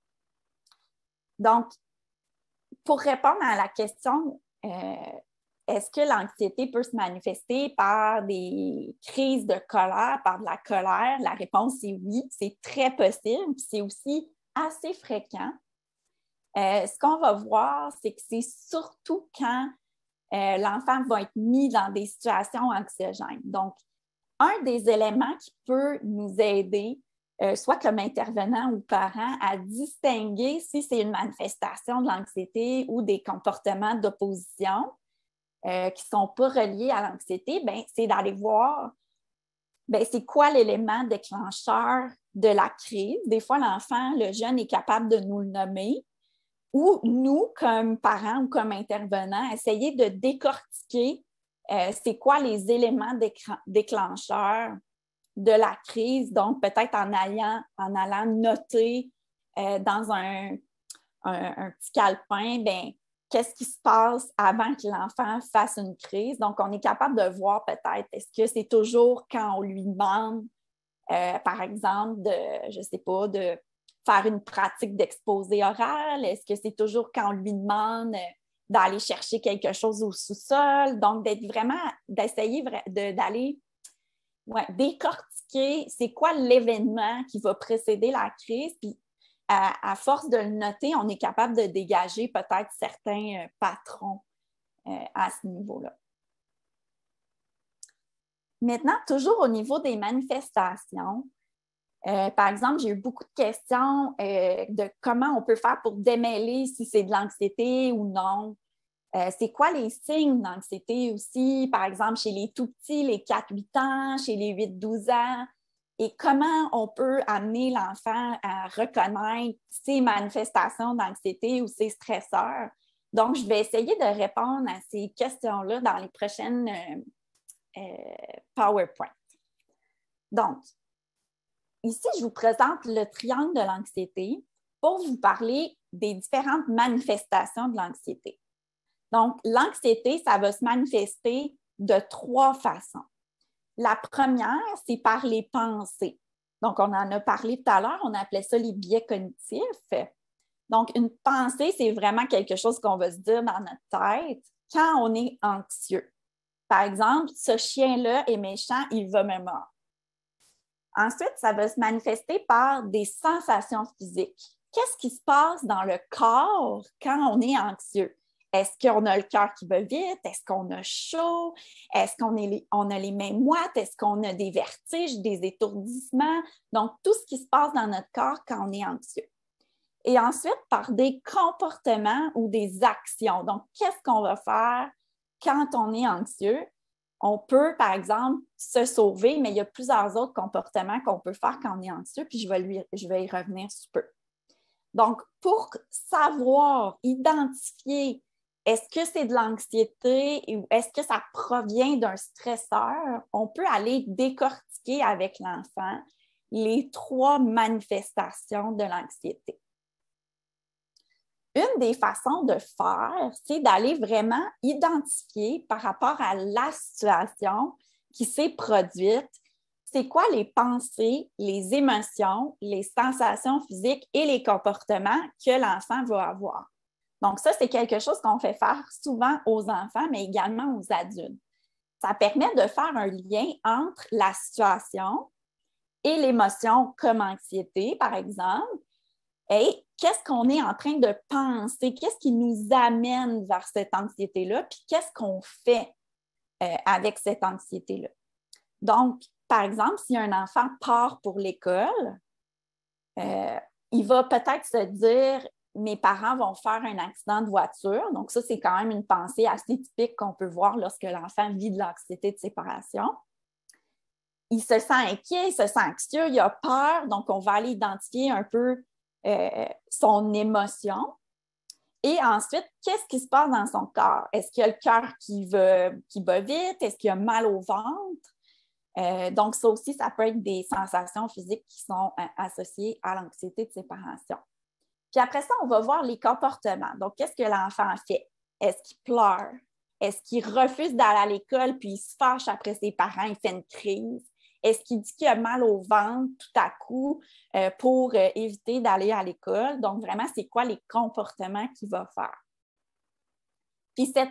Donc, pour répondre à la question, est-ce que l'anxiété peut se manifester par des crises de colère, par de la colère? La réponse est oui, c'est très possible, puis c'est aussi assez fréquent. Ce qu'on va voir, c'est que c'est surtout quand l'enfant va être mis dans des situations anxiogènes. Donc, un des éléments qui peut nous aider, soit comme intervenant ou parent, à distinguer si c'est une manifestation de l'anxiété ou des comportements d'opposition qui ne sont pas reliés à l'anxiété, c'est d'aller voir c'est quoi l'élément déclencheur de la crise. Des fois, l'enfant, le jeune est capable de nous le nommer, ou nous, comme parents ou comme intervenants, essayer de décortiquer c'est quoi les éléments déclencheurs de la crise. Donc, peut-être en allant noter dans un petit calepin, qu'est-ce qui se passe avant que l'enfant fasse une crise. Donc, on est capable de voir peut-être, est-ce que c'est toujours quand on lui demande, par exemple, je ne sais pas, de faire une pratique d'exposé oral? Est-ce que c'est toujours quand on lui demande d'aller chercher quelque chose au sous-sol? Donc, d'essayer d'aller décortiquer c'est quoi l'événement qui va précéder la crise. Puis, à force de le noter, on est capable de dégager peut-être certains patrons à ce niveau-là. Maintenant, toujours au niveau des manifestations, par exemple, j'ai eu beaucoup de questions de comment on peut faire pour démêler si c'est de l'anxiété ou non. C'est quoi les signes d'anxiété aussi, par exemple, chez les tout-petits, les 4-8 ans, chez les 8-12 ans, et comment on peut amener l'enfant à reconnaître ses manifestations d'anxiété ou ses stresseurs. Donc, je vais essayer de répondre à ces questions-là dans les prochaines PowerPoint. Donc, ici, je vous présente le triangle de l'anxiété pour vous parler des différentes manifestations de l'anxiété. Donc, l'anxiété, ça va se manifester de 3 façons. La première, c'est par les pensées. Donc, on en a parlé tout à l'heure, on appelait ça les biais cognitifs. Donc, une pensée, c'est vraiment quelque chose qu'on va se dire dans notre tête quand on est anxieux. Par exemple, ce chien-là est méchant, il va me mordre. Ensuite, ça va se manifester par des sensations physiques. Qu'est-ce qui se passe dans le corps quand on est anxieux? Est-ce qu'on a le cœur qui va vite? Est-ce qu'on a chaud? Est-ce qu'on a les mains moites? Est-ce qu'on a des vertiges, des étourdissements? Donc, tout ce qui se passe dans notre corps quand on est anxieux. Et ensuite, par des comportements ou des actions. Donc, qu'est-ce qu'on va faire quand on est anxieux? On peut, par exemple, se sauver, mais il y a plusieurs autres comportements qu'on peut faire quand on est anxieux, puis je vais y revenir sous peu. Donc, pour savoir, identifier, est-ce que c'est de l'anxiété ou est-ce que ça provient d'un stresseur, on peut aller décortiquer avec l'enfant les 3 manifestations de l'anxiété. Une des façons de faire, c'est d'aller vraiment identifier par rapport à la situation qui s'est produite, c'est quoi les pensées, les émotions, les sensations physiques et les comportements que l'enfant va avoir. Donc, ça, c'est quelque chose qu'on fait faire souvent aux enfants, mais également aux adultes. Ça permet de faire un lien entre la situation et l'émotion comme anxiété, par exemple, et qu'est-ce qu'on est en train de penser, qu'est-ce qui nous amène vers cette anxiété-là, puis qu'est-ce qu'on fait avec cette anxiété-là. Donc, par exemple, si un enfant part pour l'école, il va peut-être se dire « mes parents vont faire un accident de voiture ». Donc, ça, c'est quand même une pensée assez typique qu'on peut voir lorsque l'enfant vit de l'anxiété de séparation. Il se sent inquiet, il se sent anxieux, il a peur, donc on va aller identifier un peu son émotion. Et ensuite, qu'est-ce qui se passe dans son corps? Est-ce qu'il y a le cœur qui bat vite? Est-ce qu'il y a mal au ventre? Donc, ça aussi, ça peut être des sensations physiques qui sont associées à l'anxiété de séparation. Puis après ça, on va voir les comportements. Donc, qu'est-ce que l'enfant fait? Est-ce qu'il pleure? Est-ce qu'il refuse d'aller à l'école puis il se fâche après ses parents, il fait une crise? Est-ce qu'il dit qu'il a mal au ventre tout à coup pour éviter d'aller à l'école? Donc, vraiment, c'est quoi les comportements qu'il va faire? Puis cette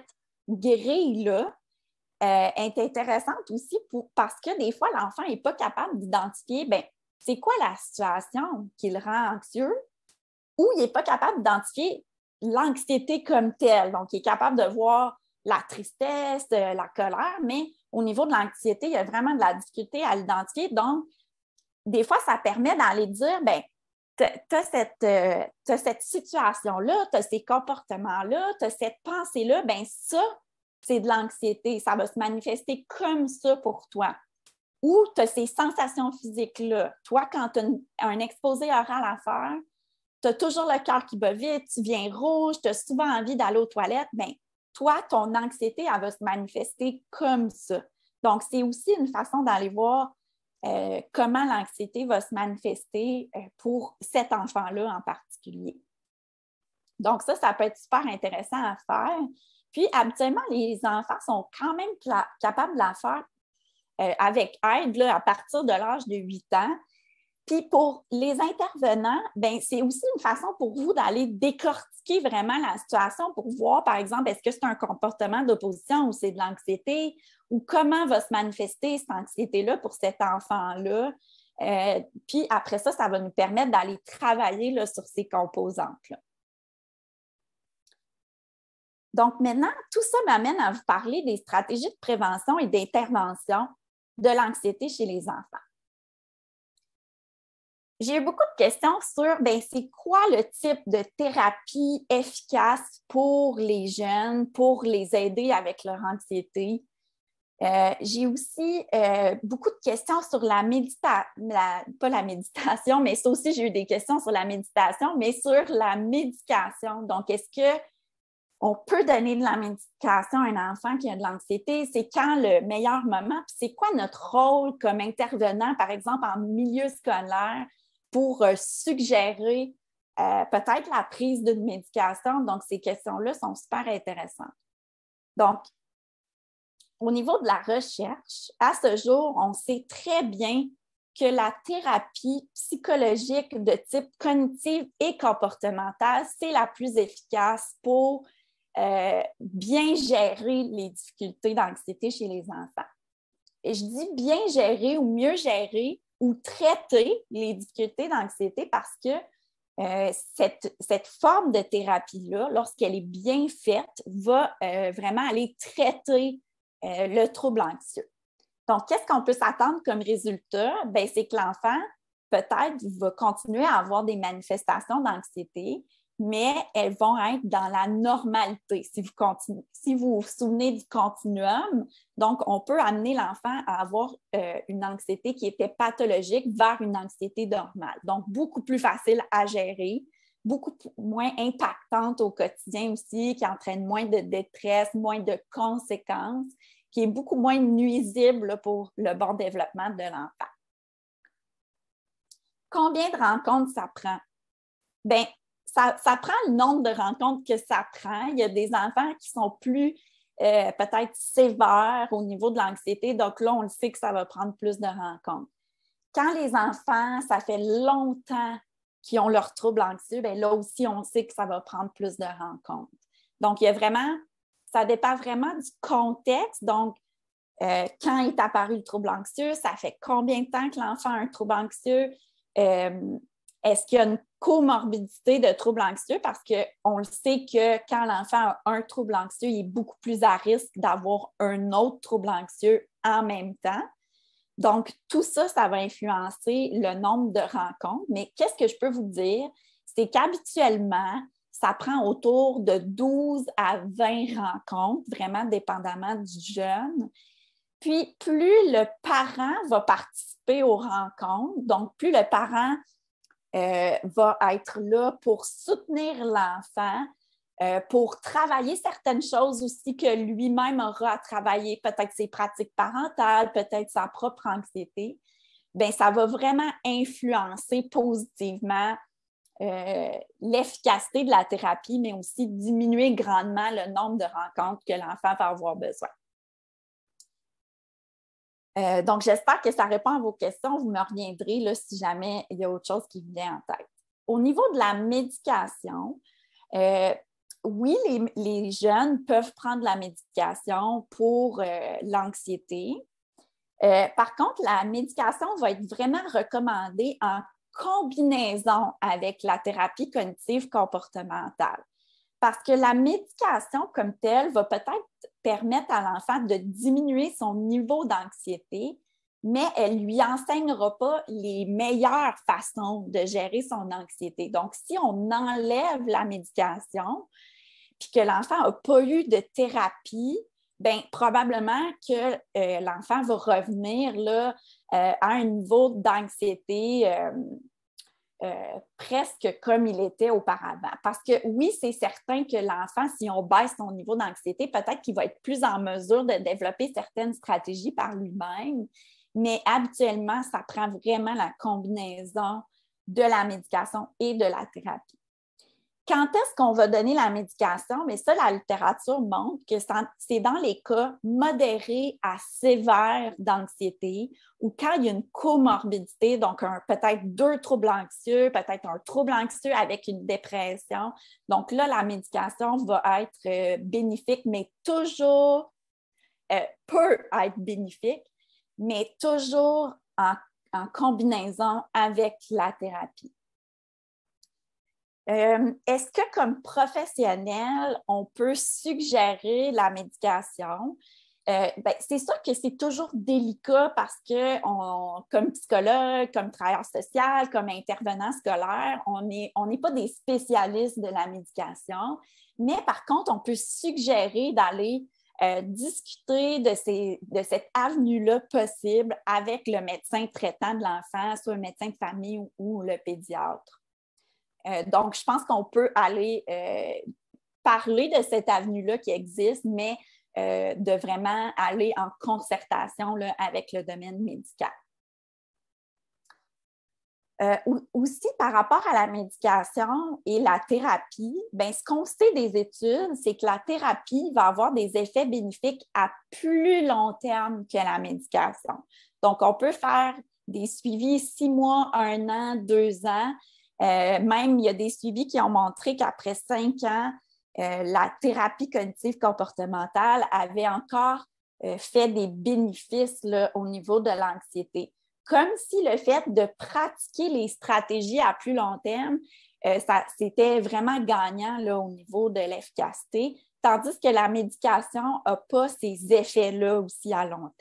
grille-là est intéressante aussi parce que des fois, l'enfant n'est pas capable d'identifier, bien, c'est quoi la situation qui le rend anxieux, ou il n'est pas capable d'identifier l'anxiété comme telle. Donc, il est capable de voir la tristesse, la colère, mais au niveau de l'anxiété, il y a vraiment de la difficulté à l'identifier. Donc, des fois, ça permet d'aller dire, bien, tu as cette situation-là, tu as ces comportements-là, tu as cette pensée-là, bien ça, c'est de l'anxiété. Ça va se manifester comme ça pour toi. Ou tu as ces sensations physiques-là. Toi, quand tu as un exposé oral à faire, tu as toujours le cœur qui bat vite, tu viens rouge, tu as souvent envie d'aller aux toilettes, bien, toi, ton anxiété, elle va se manifester comme ça. Donc, c'est aussi une façon d'aller voir comment l'anxiété va se manifester pour cet enfant-là en particulier. Donc, ça peut être super intéressant à faire. Puis, habituellement, les enfants sont quand même capables de la faire avec aide là, à partir de l'âge de 8 ans. Puis pour les intervenants, ben c'est aussi une façon pour vous d'aller décortiquer vraiment la situation pour voir, par exemple, est-ce que c'est un comportement d'opposition ou c'est de l'anxiété ou comment va se manifester cette anxiété-là pour cet enfant-là. Puis après ça, ça va nous permettre d'aller travailler là, sur ces composantes-là. Donc maintenant, tout ça m'amène à vous parler des stratégies de prévention et d'intervention de l'anxiété chez les enfants. J'ai eu beaucoup de questions sur c'est quoi le type de thérapie efficace pour les jeunes, pour les aider avec leur anxiété. J'ai aussi beaucoup de questions sur la méditation, pas la méditation, mais ça aussi, j'ai eu des questions sur la méditation, mais sur la médication. Donc, est-ce qu'on peut donner de la médication à un enfant qui a de l'anxiété? C'est quand le meilleur moment? Puis c'est quoi notre rôle comme intervenant, par exemple, en milieu scolaire, pour suggérer peut-être la prise d'une médication. Donc, ces questions-là sont super intéressantes. Donc, au niveau de la recherche, à ce jour, on sait très bien que la thérapie psychologique de type cognitive et comportementale, c'est la plus efficace pour bien gérer les difficultés d'anxiété chez les enfants. Et je dis bien gérer ou mieux gérer ou traiter les difficultés d'anxiété parce que cette forme de thérapie-là, lorsqu'elle est bien faite, va vraiment aller traiter le trouble anxieux. Donc, qu'est-ce qu'on peut s'attendre comme résultat? Bien, c'est que l'enfant, peut-être, va continuer à avoir des manifestations d'anxiété, mais elles vont être dans la normalité. Si vous vous souvenez du continuum, donc on peut amener l'enfant à avoir une anxiété qui était pathologique vers une anxiété normale. Donc, beaucoup plus facile à gérer, beaucoup moins impactante au quotidien aussi, qui entraîne moins de détresse, moins de conséquences, qui est beaucoup moins nuisible pour le bon développement de l'enfant. Combien de rencontres ça prend? Bien, ça prend le nombre de rencontres que ça prend. Il y a des enfants qui sont plus peut-être sévères au niveau de l'anxiété. Donc là, on le sait que ça va prendre plus de rencontres. Quand les enfants, ça fait longtemps qu'ils ont leur trouble anxieux, bien là aussi, on sait que ça va prendre plus de rencontres. Donc, il y a vraiment, ça dépend vraiment du contexte. Donc, quand est apparu le trouble anxieux, ça fait combien de temps que l'enfant a un trouble anxieux? Est-ce qu'il y a une comorbidité de trouble anxieux? Parce qu'on le sait que quand l'enfant a un trouble anxieux, il est beaucoup plus à risque d'avoir un autre trouble anxieux en même temps. Donc, tout ça, ça va influencer le nombre de rencontres. Mais qu'est-ce que je peux vous dire? C'est qu'habituellement, ça prend autour de 12 à 20 rencontres, vraiment dépendamment du jeune. Puis, plus le parent va participer aux rencontres, donc plus le parent va être là pour soutenir l'enfant, pour travailler certaines choses aussi que lui-même aura à travailler, peut-être ses pratiques parentales, peut-être sa propre anxiété, bien, ça va vraiment influencer positivement l'efficacité de la thérapie, mais aussi diminuer grandement le nombre de rencontres que l'enfant va avoir besoin. Donc, j'espère que ça répond à vos questions. Vous me reviendrez là, si jamais il y a autre chose qui vous vient en tête. Au niveau de la médication, oui, les jeunes peuvent prendre la médication pour l'anxiété. Par contre, la médication va être vraiment recommandée en combinaison avec la thérapie cognitive comportementale. Parce que la médication comme telle va peut-être permettre à l'enfant de diminuer son niveau d'anxiété, mais elle ne lui enseignera pas les meilleures façons de gérer son anxiété. Donc, si on enlève la médication, puis que l'enfant n'a pas eu de thérapie, bien, probablement que l'enfant va revenir là, à un niveau d'anxiété presque comme il était auparavant. Parce que oui, c'est certain que l'enfant, si on baisse son niveau d'anxiété, peut-être qu'il va être plus en mesure de développer certaines stratégies par lui-même, mais habituellement, ça prend vraiment la combinaison de la médication et de la thérapie. Quand est-ce qu'on va donner la médication? Mais ça, la littérature montre que c'est dans les cas modérés à sévères d'anxiété ou quand il y a une comorbidité, donc peut-être 2 troubles anxieux, peut-être un trouble anxieux avec une dépression. Donc là, la médication va être bénéfique, mais toujours peut être bénéfique, mais toujours en combinaison avec la thérapie. Est-ce que, comme professionnel, on peut suggérer la médication? Ben, c'est sûr que c'est toujours délicat parce que, comme psychologue, comme travailleur social, comme intervenant scolaire, on n'est pas des spécialistes de la médication, mais par contre, on peut suggérer d'aller discuter de cette avenue-là possible avec le médecin traitant de l'enfant, soit le médecin de famille ou le pédiatre. Donc, je pense qu'on peut aller parler de cette avenue-là qui existe, mais de vraiment aller en concertation là, avec le domaine médical. Aussi, par rapport à la médication et la thérapie, bien, ce qu'on sait des études, c'est que la thérapie va avoir des effets bénéfiques à plus long terme que la médication. Donc, on peut faire des suivis 6 mois, 1 an, 2 ans. Même, il y a des suivis qui ont montré qu'après 5 ans, la thérapie cognitive comportementale avait encore fait des bénéfices là, au niveau de l'anxiété. Comme si le fait de pratiquer les stratégies à plus long terme, c'était vraiment gagnant là, au niveau de l'efficacité, tandis que la médication n'a pas ces effets-là aussi à long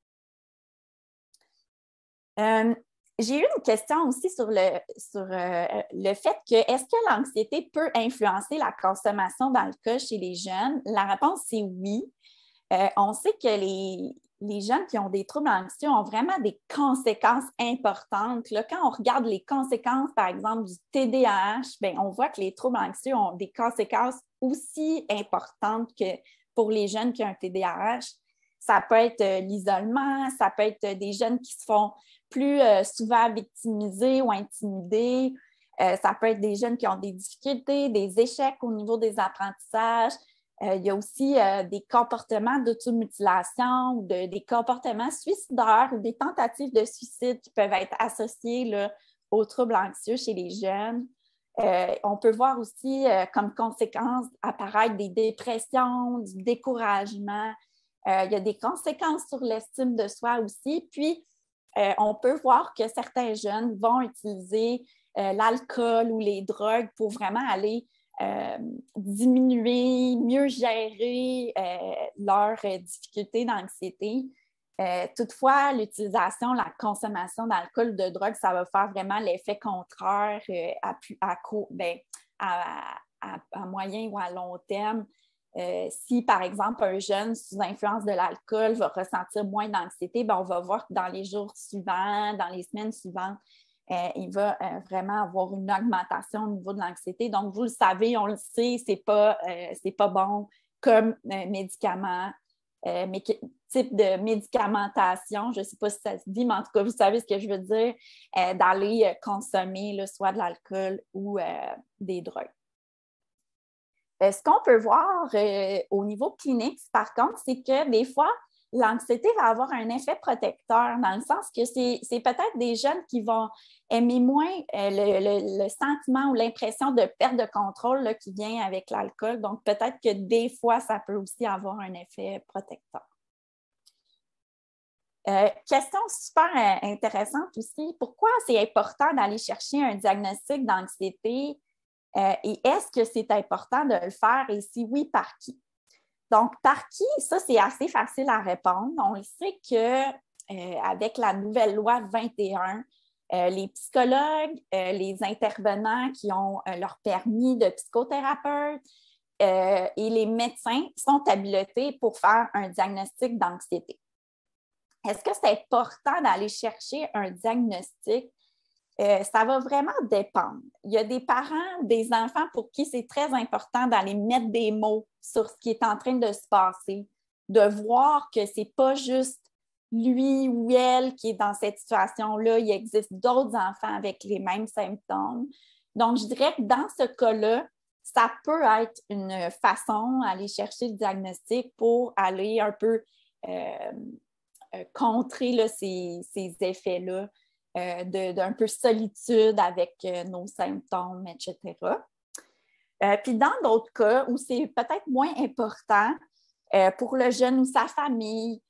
terme. J'ai eu une question aussi sur le fait que est-ce que l'anxiété peut influencer la consommation d'alcool chez les jeunes? La réponse, c'est oui. On sait que les jeunes qui ont des troubles anxieux ont vraiment des conséquences importantes. Là, quand on regarde les conséquences, par exemple, du TDAH, bien, on voit que les troubles anxieux ont des conséquences aussi importantes que pour les jeunes qui ont un TDAH. Ça peut être l'isolement, ça peut être des jeunes qui se font plus souvent victimisés ou intimidés. Ça peut être des jeunes qui ont des difficultés, des échecs au niveau des apprentissages. Il y a aussi des comportements d'automutilation ou des comportements suicidaires ou des tentatives de suicide qui peuvent être associés là, aux troubles anxieux chez les jeunes. On peut voir aussi comme conséquence apparaître des dépressions, du découragement. Il y a des conséquences sur l'estime de soi aussi. Puis, on peut voir que certains jeunes vont utiliser l'alcool ou les drogues pour vraiment aller diminuer, mieux gérer leurs difficultés d'anxiété. Toutefois, l'utilisation, la consommation d'alcool ou de drogue, ça va faire vraiment l'effet contraire à moyen ou à long terme. Si, par exemple, un jeune sous influence de l'alcool va ressentir moins d'anxiété, bien, on va voir que dans les jours suivants, dans les semaines suivantes, il va vraiment avoir une augmentation au niveau de l'anxiété. Donc, vous le savez, on le sait, c'est pas bon comme médicament, mais type de médicamentation, je ne sais pas si ça se dit, mais en tout cas, vous savez ce que je veux dire, d'aller consommer là, soit de l'alcool ou des drogues. Ce qu'on peut voir au niveau clinique, par contre, c'est que des fois, l'anxiété va avoir un effet protecteur dans le sens que c'est peut-être des jeunes qui vont aimer moins le sentiment ou l'impression de perte de contrôle là, qui vient avec l'alcool. Donc, peut-être que des fois, ça peut aussi avoir un effet protecteur. Question super intéressante aussi. Pourquoi c'est important d'aller chercher un diagnostic d'anxiété et est-ce que c'est important de le faire et si oui, par qui? Donc, par qui? Ça, c'est assez facile à répondre. On le sait qu'avec la nouvelle loi 21, les psychologues, les intervenants qui ont leur permis de psychothérapeute et les médecins sont habilités pour faire un diagnostic d'anxiété. Est-ce que c'est important d'aller chercher un diagnostic? Ça va vraiment dépendre. Il y a des parents, des enfants pour qui c'est très important d'aller mettre des mots sur ce qui est en train de se passer, de voir que ce n'est pas juste lui ou elle qui est dans cette situation-là. Il existe d'autres enfants avec les mêmes symptômes. Donc, je dirais que dans ce cas-là, ça peut être une façon d'aller chercher le diagnostic pour aller un peu contrer là, ces effets-là d'un peu solitude avec nos symptômes, etc. Puis dans d'autres cas où c'est peut-être moins important pour le jeune ou sa famille,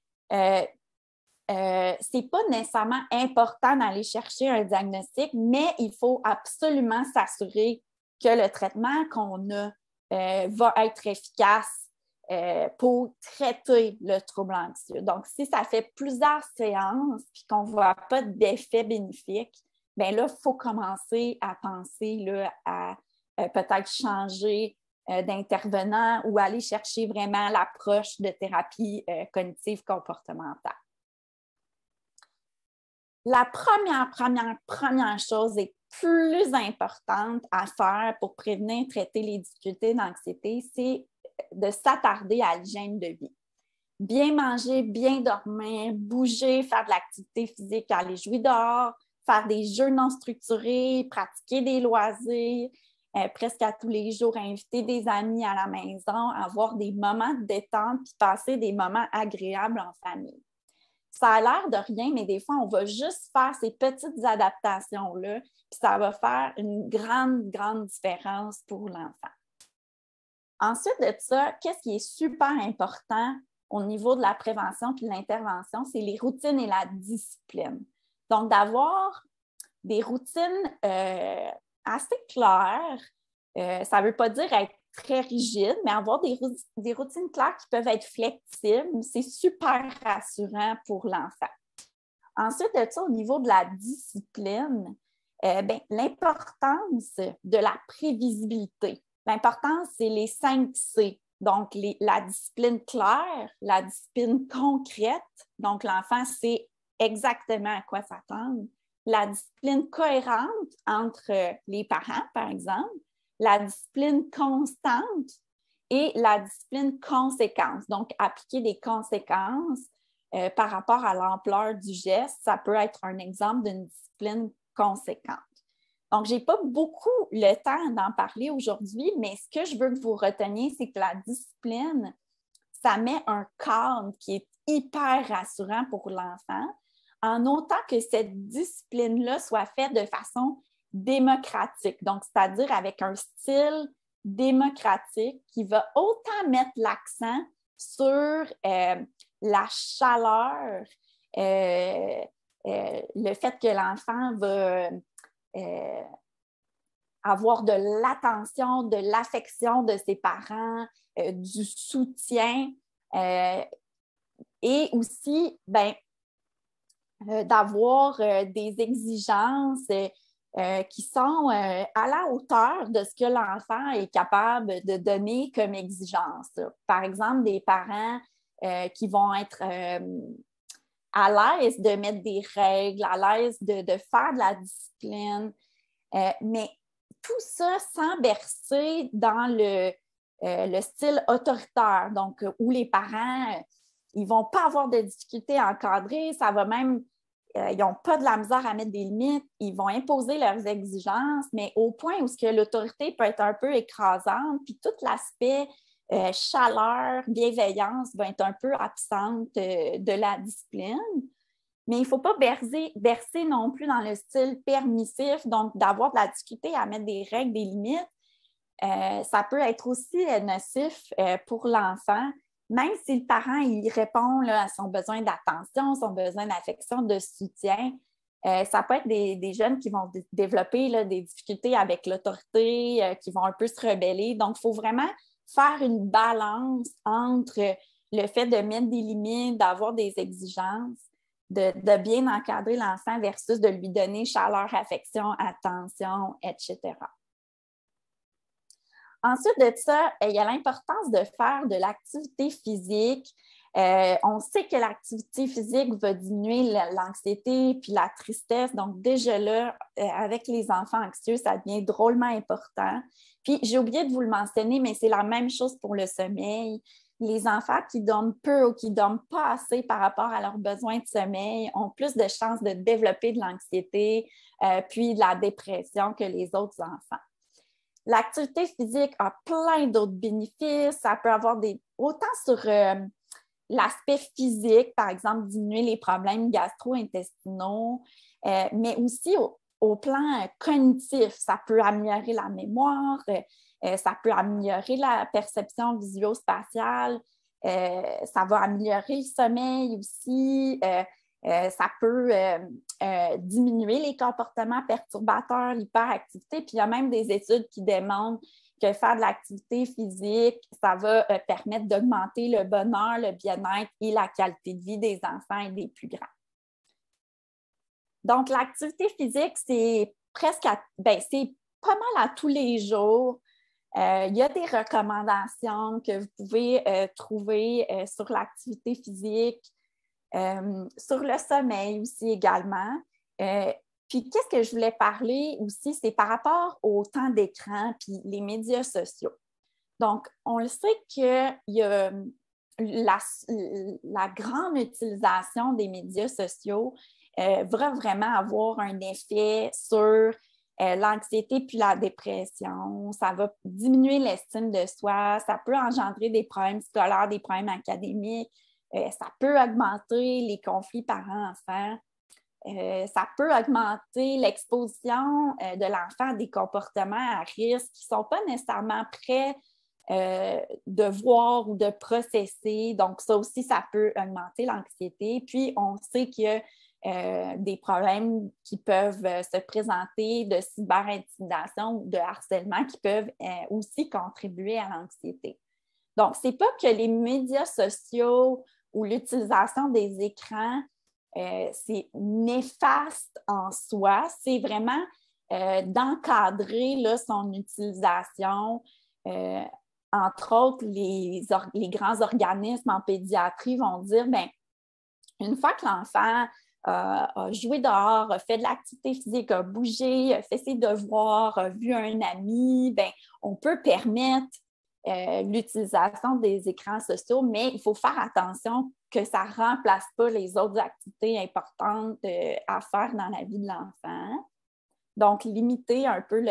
c'est pas nécessairement important d'aller chercher un diagnostic, mais il faut absolument s'assurer que le traitement qu'on a va être efficace pour traiter le trouble anxieux. Donc, si ça fait plusieurs séances et qu'on ne voit pas d'effet bénéfique, bien là, il faut commencer à penser là, à peut-être changer d'intervenant ou aller chercher vraiment l'approche de thérapie cognitive comportementale. La première chose est plus importante à faire pour prévenir et traiter les difficultés d'anxiété, c'est de s'attarder à l'hygiène de vie. Bien manger, bien dormir, bouger, faire de l'activité physique, aller jouer dehors, faire des jeux non structurés, pratiquer des loisirs, presque à tous les jours, inviter des amis à la maison, avoir des moments de détente puis passer des moments agréables en famille. Ça a l'air de rien, mais des fois, on va juste faire ces petites adaptations-là, puis ça va faire une grande, grande différence pour l'enfant. Ensuite de ça, qu'est-ce qui est super important au niveau de la prévention puis de l'intervention, c'est les routines et la discipline. Donc, d'avoir des routines assez claires, ça ne veut pas dire être très rigide, mais avoir des routines claires qui peuvent être flexibles, c'est super rassurant pour l'enfant. Ensuite de ça, au niveau de la discipline, l'importance de la prévisibilité. L'importance, c'est les 5 C. Donc, la discipline claire, la discipline concrète. Donc, l'enfant sait exactement à quoi s'attendre. La discipline cohérente entre les parents, par exemple. La discipline constante et la discipline conséquence. Donc, appliquer des conséquences par rapport à l'ampleur du geste, ça peut être un exemple d'une discipline conséquente. Donc, je n'ai pas beaucoup le temps d'en parler aujourd'hui, mais ce que je veux que vous reteniez, c'est que la discipline, ça met un cadre qui est hyper rassurant pour l'enfant, en autant que cette discipline-là soit faite de façon démocratique, donc c'est-à-dire avec un style démocratique qui va autant mettre l'accent sur la chaleur, le fait que l'enfant va avoir de l'attention, de l'affection de ses parents, du soutien et aussi d'avoir des exigences qui sont à la hauteur de ce que l'enfant est capable de donner comme exigence. Par exemple, des parents qui vont être à l'aise de mettre des règles, à l'aise de faire de la discipline, mais tout ça sans bercer dans le style autoritaire, donc où les parents, ils ne vont pas avoir de difficultés à encadrer, ça va même, ils n'ont pas de la misère à mettre des limites, ils vont imposer leurs exigences, mais au point où l'autorité peut être un peu écrasante, puis tout l'aspect chaleur, bienveillance vont être un peu absentes de la discipline. Mais il ne faut pas bercer non plus dans le style permissif, donc d'avoir de la difficulté à mettre des règles, des limites. Ça peut être aussi nocif pour l'enfant, même si le parent il répond là, à son besoin d'attention, son besoin d'affection, de soutien. Ça peut être des jeunes qui vont développer là, des difficultés avec l'autorité, qui vont un peu se rebeller. Donc, il faut vraiment faire une balance entre le fait de mettre des limites, d'avoir des exigences, de bien encadrer l'enfant versus de lui donner chaleur, affection, attention, etc. Ensuite de ça, il y a l'importance de faire de l'activité physique. On sait que l'activité physique va diminuer l'anxiété puis la tristesse. Donc, déjà là, avec les enfants anxieux, ça devient drôlement important. Puis, j'ai oublié de vous le mentionner, mais c'est la même chose pour le sommeil. Les enfants qui dorment peu ou qui ne dorment pas assez par rapport à leurs besoins de sommeil ont plus de chances de développer de l'anxiété puis de la dépression que les autres enfants. L'activité physique a plein d'autres bénéfices. Ça peut avoir autant sur l'aspect physique, par exemple, diminuer les problèmes gastro-intestinaux, mais aussi au plan cognitif. Ça peut améliorer la mémoire, ça peut améliorer la perception visuo-spatiale, ça va améliorer le sommeil aussi. Ça peut diminuer les comportements perturbateurs, l'hyperactivité. Puis il y a même des études qui démontrent que faire de l'activité physique, ça va permettre d'augmenter le bonheur, le bien-être et la qualité de vie des enfants et des plus grands. Donc, l'activité physique, c'est c'est pas mal à tous les jours. Il y a des recommandations que vous pouvez trouver sur l'activité physique. Sur le sommeil aussi également. Puis, qu'est-ce que je voulais parler aussi, c'est par rapport au temps d'écran puis les médias sociaux. Donc, on le sait qu'il y a la grande utilisation des médias sociaux va vraiment avoir un effet sur l'anxiété puis la dépression. Ça va diminuer l'estime de soi, ça peut engendrer des problèmes scolaires, des problèmes académiques. Ça peut augmenter les conflits parents-enfants. Ça peut augmenter l'exposition de l'enfant à des comportements à risque qui ne sont pas nécessairement prêts de voir ou de processer. Donc, ça aussi, ça peut augmenter l'anxiété. Puis, on sait qu'il y a des problèmes qui peuvent se présenter de cyberintimidation ou de harcèlement qui peuvent aussi contribuer à l'anxiété. Donc, ce n'est pas que les médias sociaux ou l'utilisation des écrans, c'est néfaste en soi. C'est vraiment d'encadrer là, son utilisation. Entre autres, les grands organismes en pédiatrie vont dire, bien, une fois que l'enfant a joué dehors, a fait de l'activité physique, a bougé, a fait ses devoirs, a vu un ami, bien, on peut permettre l'utilisation des écrans sociaux, mais il faut faire attention que ça ne remplace pas les autres activités importantes à faire dans la vie de l'enfant. Donc, limiter un peu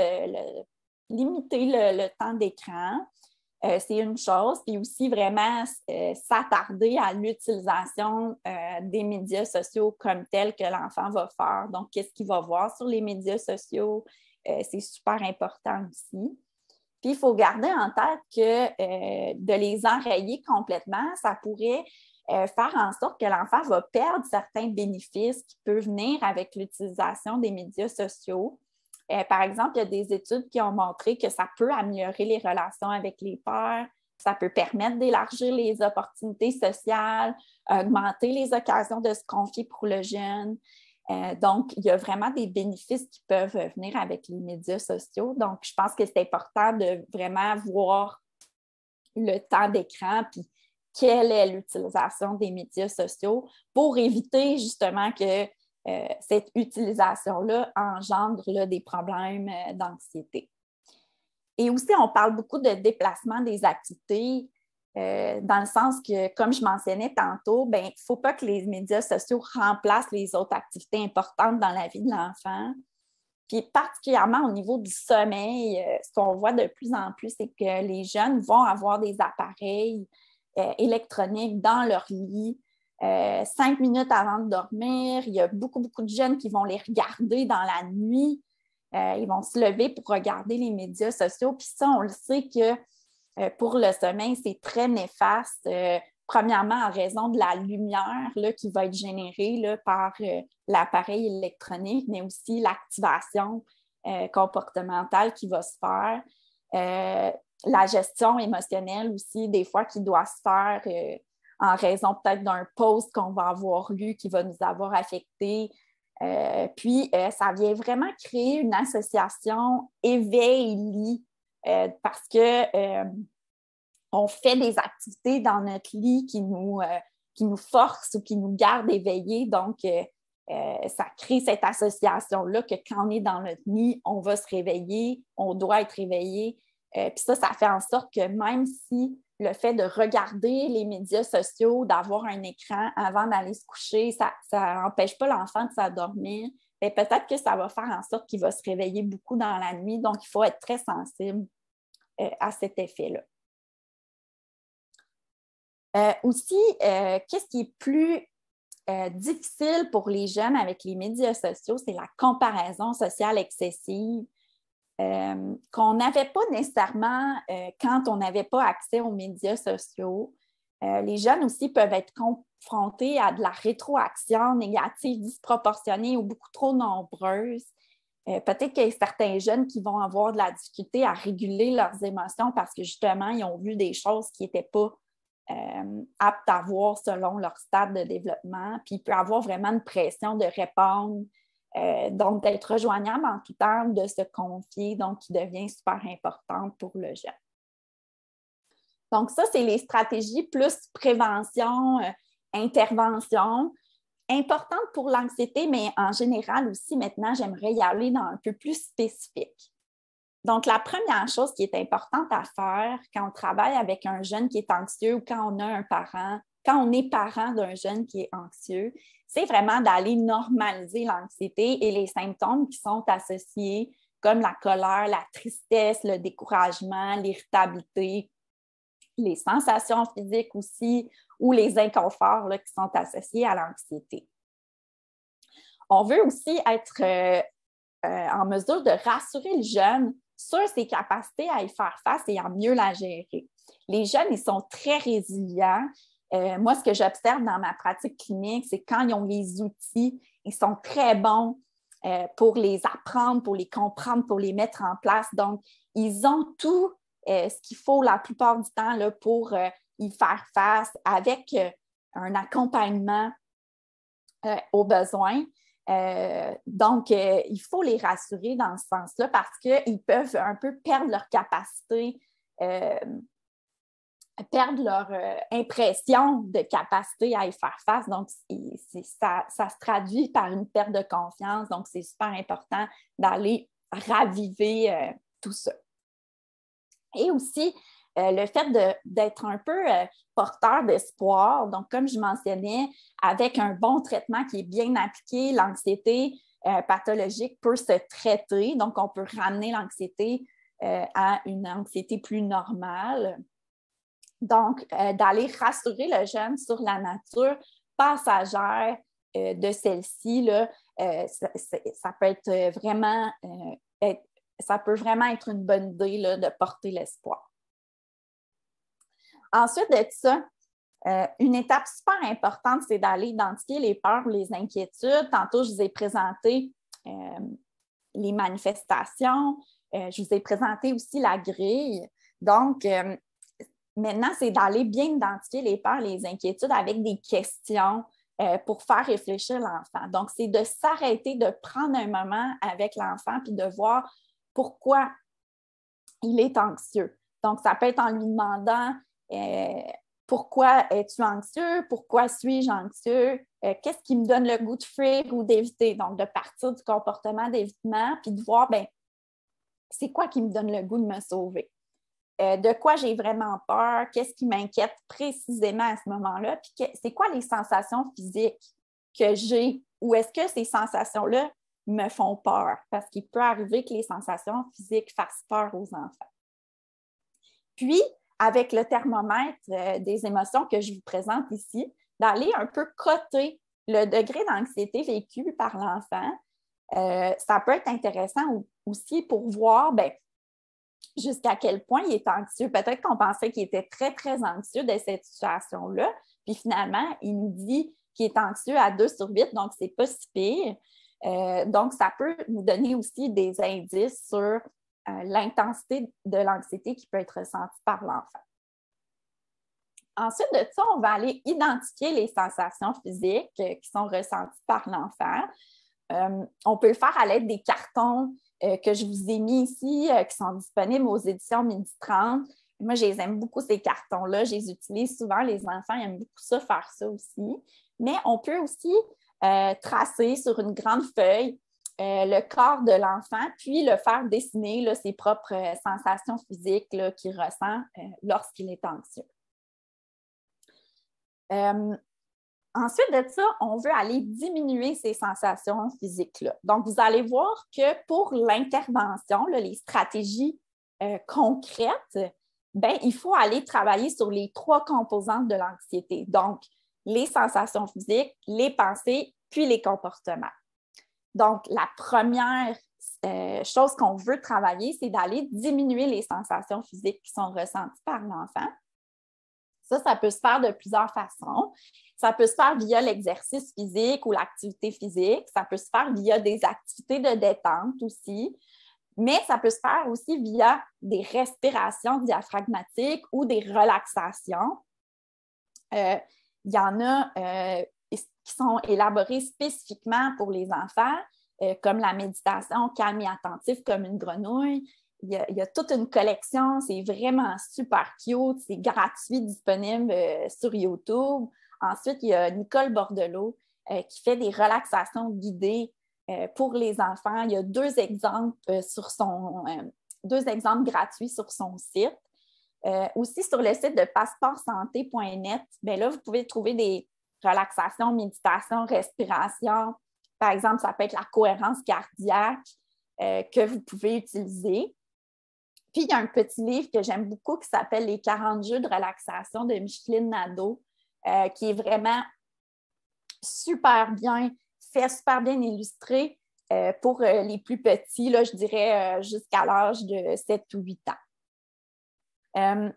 le temps d'écran, c'est une chose. Puis aussi, vraiment s'attarder à l'utilisation des médias sociaux comme tels que l'enfant va faire. Donc, qu'est-ce qu'il va voir sur les médias sociaux? C'est super important aussi. Puis, il faut garder en tête que de les enrayer complètement, ça pourrait faire en sorte que l'enfant va perdre certains bénéfices qui peuvent venir avec l'utilisation des médias sociaux. Par exemple, il y a des études qui ont montré que ça peut améliorer les relations avec les pairs, ça peut permettre d'élargir les opportunités sociales, augmenter les occasions de se confier pour le jeune. Donc, il y a vraiment des bénéfices qui peuvent venir avec les médias sociaux. Donc, je pense que c'est important de vraiment voir le temps d'écran puis quelle est l'utilisation des médias sociaux pour éviter justement que cette utilisation-là engendre là, des problèmes d'anxiété. Et aussi, on parle beaucoup de déplacement des activités. Dans le sens que, comme je mentionnais tantôt, il ne faut pas que les médias sociaux remplacent les autres activités importantes dans la vie de l'enfant. Puis particulièrement au niveau du sommeil, ce qu'on voit de plus en plus, c'est que les jeunes vont avoir des appareils électroniques dans leur lit 5 minutes avant de dormir. Il y a beaucoup de jeunes qui vont les regarder dans la nuit. Ils vont se lever pour regarder les médias sociaux. Puis ça, on le sait que pour le sommeil, c'est très néfaste. Premièrement, en raison de la lumière là, qui va être générée là, par l'appareil électronique, mais aussi l'activation comportementale qui va se faire. La gestion émotionnelle aussi, des fois, qui doit se faire en raison peut-être d'un post qu'on va avoir lu qui va nous avoir affectés. Puis, ça vient vraiment créer une association éveil-lit parce que on fait des activités dans notre lit qui nous forcent ou qui nous gardent éveillés. Donc, ça crée cette association-là que quand on est dans notre lit, on va se réveiller, on doit être réveillé. Puis ça fait en sorte que même si le fait de regarder les médias sociaux, d'avoir un écran avant d'aller se coucher, ça n'empêche pas l'enfant de s'endormir, mais peut-être que ça va faire en sorte qu'il va se réveiller beaucoup dans la nuit. Donc, il faut être très sensible à cet effet-là. Aussi, qu'est-ce qui est plus difficile pour les jeunes avec les médias sociaux, c'est la comparaison sociale excessive qu'on n'avait pas nécessairement quand on n'avait pas accès aux médias sociaux. Les jeunes aussi peuvent être confrontés à de la rétroaction négative disproportionnée ou beaucoup trop nombreuse. Peut-être qu'il y a certains jeunes qui vont avoir de la difficulté à réguler leurs émotions parce que justement, ils ont vu des choses qui n'étaient pas aptes à voir selon leur stade de développement. Puis il peut y avoir vraiment une pression de répondre, donc d'être rejoignable en tout temps, de se confier, donc qui devient super importante pour le jeune. Donc ça, c'est les stratégies plus prévention, intervention, importantes pour l'anxiété, mais en général aussi, maintenant, j'aimerais y aller dans un peu plus spécifique. Donc, la première chose qui est importante à faire quand on travaille avec un jeune qui est anxieux ou quand on est parent d'un jeune qui est anxieux, c'est vraiment d'aller normaliser l'anxiété et les symptômes qui sont associés, comme la colère, la tristesse, le découragement, l'irritabilité, les sensations physiques aussi ou les inconforts là, qui sont associés à l'anxiété. On veut aussi être en mesure de rassurer le jeune sur ses capacités à y faire face et à mieux la gérer. Les jeunes, ils sont très résilients. Moi, ce que j'observe dans ma pratique clinique, c'est quand ils ont les outils, ils sont très bons pour les apprendre, pour les comprendre, pour les mettre en place. Donc, ils ont tout ce qu'il faut la plupart du temps là, pour y faire face avec un accompagnement aux besoins. Donc, il faut les rassurer dans ce sens-là parce qu'ils peuvent un peu perdre leur capacité, perdre leur impression de capacité à y faire face. Donc, ça se traduit par une perte de confiance. Donc, c'est super important d'aller raviver tout ça. Et aussi, le fait d'être un peu porteur d'espoir. Donc, comme je mentionnais, avec un bon traitement qui est bien appliqué, l'anxiété pathologique peut se traiter. Donc, on peut ramener l'anxiété à une anxiété plus normale. Donc, d'aller rassurer le jeune sur la nature passagère de celle-ci, là, ça peut être vraiment ça peut vraiment être une bonne idée là, de porter l'espoir. Ensuite de ça, une étape super importante, c'est d'aller identifier les peurs ou les inquiétudes. Tantôt, je vous ai présenté les manifestations. Je vous ai présenté aussi la grille. Donc, maintenant, c'est d'aller bien identifier les peurs et les inquiétudes avec des questions pour faire réfléchir l'enfant. Donc, c'est de s'arrêter, de prendre un moment avec l'enfant puis de voir pourquoi il est anxieux. Donc, ça peut être en lui demandant pourquoi es-tu anxieux? Pourquoi suis-je anxieux? Qu'est-ce qui me donne le goût de fuir ou d'éviter? Donc, de partir du comportement d'évitement puis de voir, bien, c'est quoi qui me donne le goût de me sauver? De quoi j'ai vraiment peur? Qu'est-ce qui m'inquiète précisément à ce moment-là? Puis c'est quoi les sensations physiques que j'ai? Ou est-ce que ces sensations-là me font peur parce qu'il peut arriver que les sensations physiques fassent peur aux enfants. Puis, avec le thermomètre des émotions que je vous présente ici, d'aller un peu coter le degré d'anxiété vécu par l'enfant. Ça peut être intéressant aussi pour voir jusqu'à quel point il est anxieux. Peut-être qu'on pensait qu'il était très, très anxieux de cette situation-là, puis finalement, il nous dit qu'il est anxieux à 2/8, donc c'est pas si pire. Donc, ça peut nous donner aussi des indices sur l'intensité de l'anxiété qui peut être ressentie par l'enfant. Ensuite de ça, on va aller identifier les sensations physiques qui sont ressenties par l'enfant. On peut le faire à l'aide des cartons que je vous ai mis ici, qui sont disponibles aux éditions Midi 30. Moi, je les aime beaucoup, ces cartons-là. Je les utilise souvent. Les enfants aiment beaucoup ça, faire ça aussi. Mais on peut aussi tracer sur une grande feuille le corps de l'enfant, puis le faire dessiner là, ses propres sensations physiques qu'il ressent lorsqu'il est anxieux. Ensuite de ça, on veut aller diminuer ces sensations physiques-là. Donc, vous allez voir que pour l'intervention, les stratégies concrètes, il faut aller travailler sur les 3 composantes de l'anxiété. Donc, les sensations physiques, les pensées, puis les comportements. Donc, la première chose qu'on veut travailler, c'est d'aller diminuer les sensations physiques qui sont ressenties par l'enfant. Ça peut se faire de plusieurs façons. Ça peut se faire via l'exercice physique ou l'activité physique. Ça peut se faire via des activités de détente aussi. Mais ça peut se faire aussi via des respirations diaphragmatiques ou des relaxations. Il y en a qui sont élaborées spécifiquement pour les enfants, comme la méditation calme et attentive comme une grenouille. Il y a toute une collection, c'est vraiment super cute, c'est gratuit, disponible sur YouTube. Ensuite, il y a Nicole Bordelot qui fait des relaxations guidées pour les enfants. Il y a 2 exemples gratuits sur son site. Aussi, sur le site de passeportsanté.net, là, vous pouvez trouver des relaxations, méditations, respiration. Par exemple, ça peut être la cohérence cardiaque que vous pouvez utiliser. Puis, il y a un petit livre que j'aime beaucoup qui s'appelle « Les 40 jeux de relaxation » de Micheline Nadeau, qui est vraiment super bien fait, super bien illustré pour les plus petits, là, je dirais jusqu'à l'âge de 7 ou 8 ans.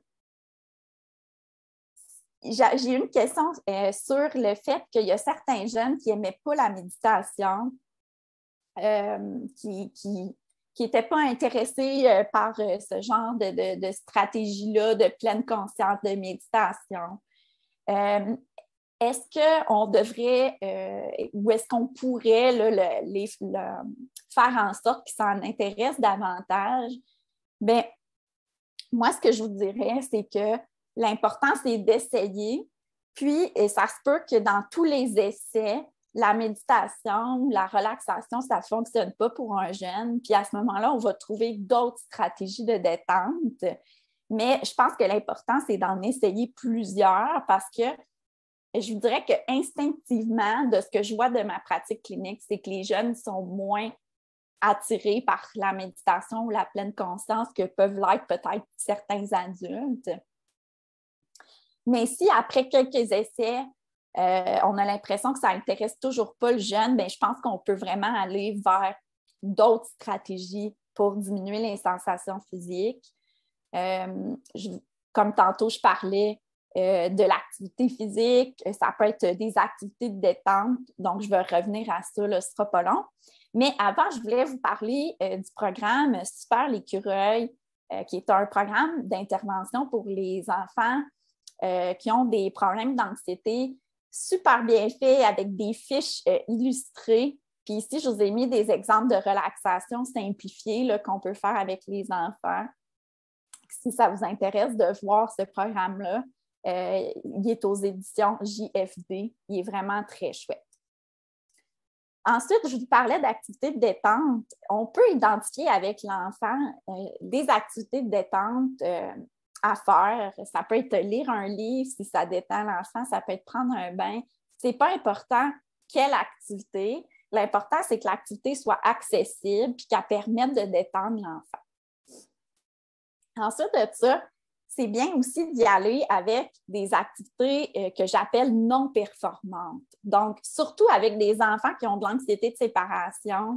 J'ai une question sur le fait qu'il y a certains jeunes qui n'aimaient pas la méditation, qui n'étaient pas intéressés par ce genre de stratégie-là de pleine conscience, de méditation. Est-ce qu'on devrait ou est-ce qu'on pourrait faire en sorte qu'ils s'en intéressent davantage? Bien, moi, ce que je vous dirais, c'est que l'important, c'est d'essayer. Puis, ça se peut que dans tous les essais, la méditation, la relaxation, ça ne fonctionne pas pour un jeune. Puis à ce moment-là, on va trouver d'autres stratégies de détente. Mais je pense que l'important, c'est d'en essayer plusieurs parce que je vous dirais qu'instinctivement, de ce que je vois de ma pratique clinique, c'est que les jeunes sont moins attirés par la méditation ou la pleine conscience que peuvent l'être peut-être certains adultes. Mais si après quelques essais, on a l'impression que ça n'intéresse toujours pas le jeune, je pense qu'on peut vraiment aller vers d'autres stratégies pour diminuer les sensations physiques. Comme tantôt, je parlais de l'activité physique, ça peut être des activités de détente, donc je vais revenir à ça, là, ce ne sera pas long. Mais avant, je voulais vous parler du programme Super l'écureuil, qui est un programme d'intervention pour les enfants qui ont des problèmes d'anxiété, super bien fait avec des fiches illustrées. Puis ici, je vous ai mis des exemples de relaxation simplifiée qu'on peut faire avec les enfants. Si ça vous intéresse de voir ce programme-là, il est aux éditions JFD. Il est vraiment très chouette. Ensuite, je vous parlais d'activités de détente. On peut identifier avec l'enfant des activités de détente à faire. Ça peut être lire un livre si ça détend l'enfant, ça peut être prendre un bain. Ce n'est pas important quelle activité. l'important, c'est que l'activité soit accessible et qu'elle permette de détendre l'enfant. Ensuite de ça, c'est bien aussi d'y aller avec des activités que j'appelle non performantes. Donc, surtout avec des enfants qui ont de l'anxiété de séparation,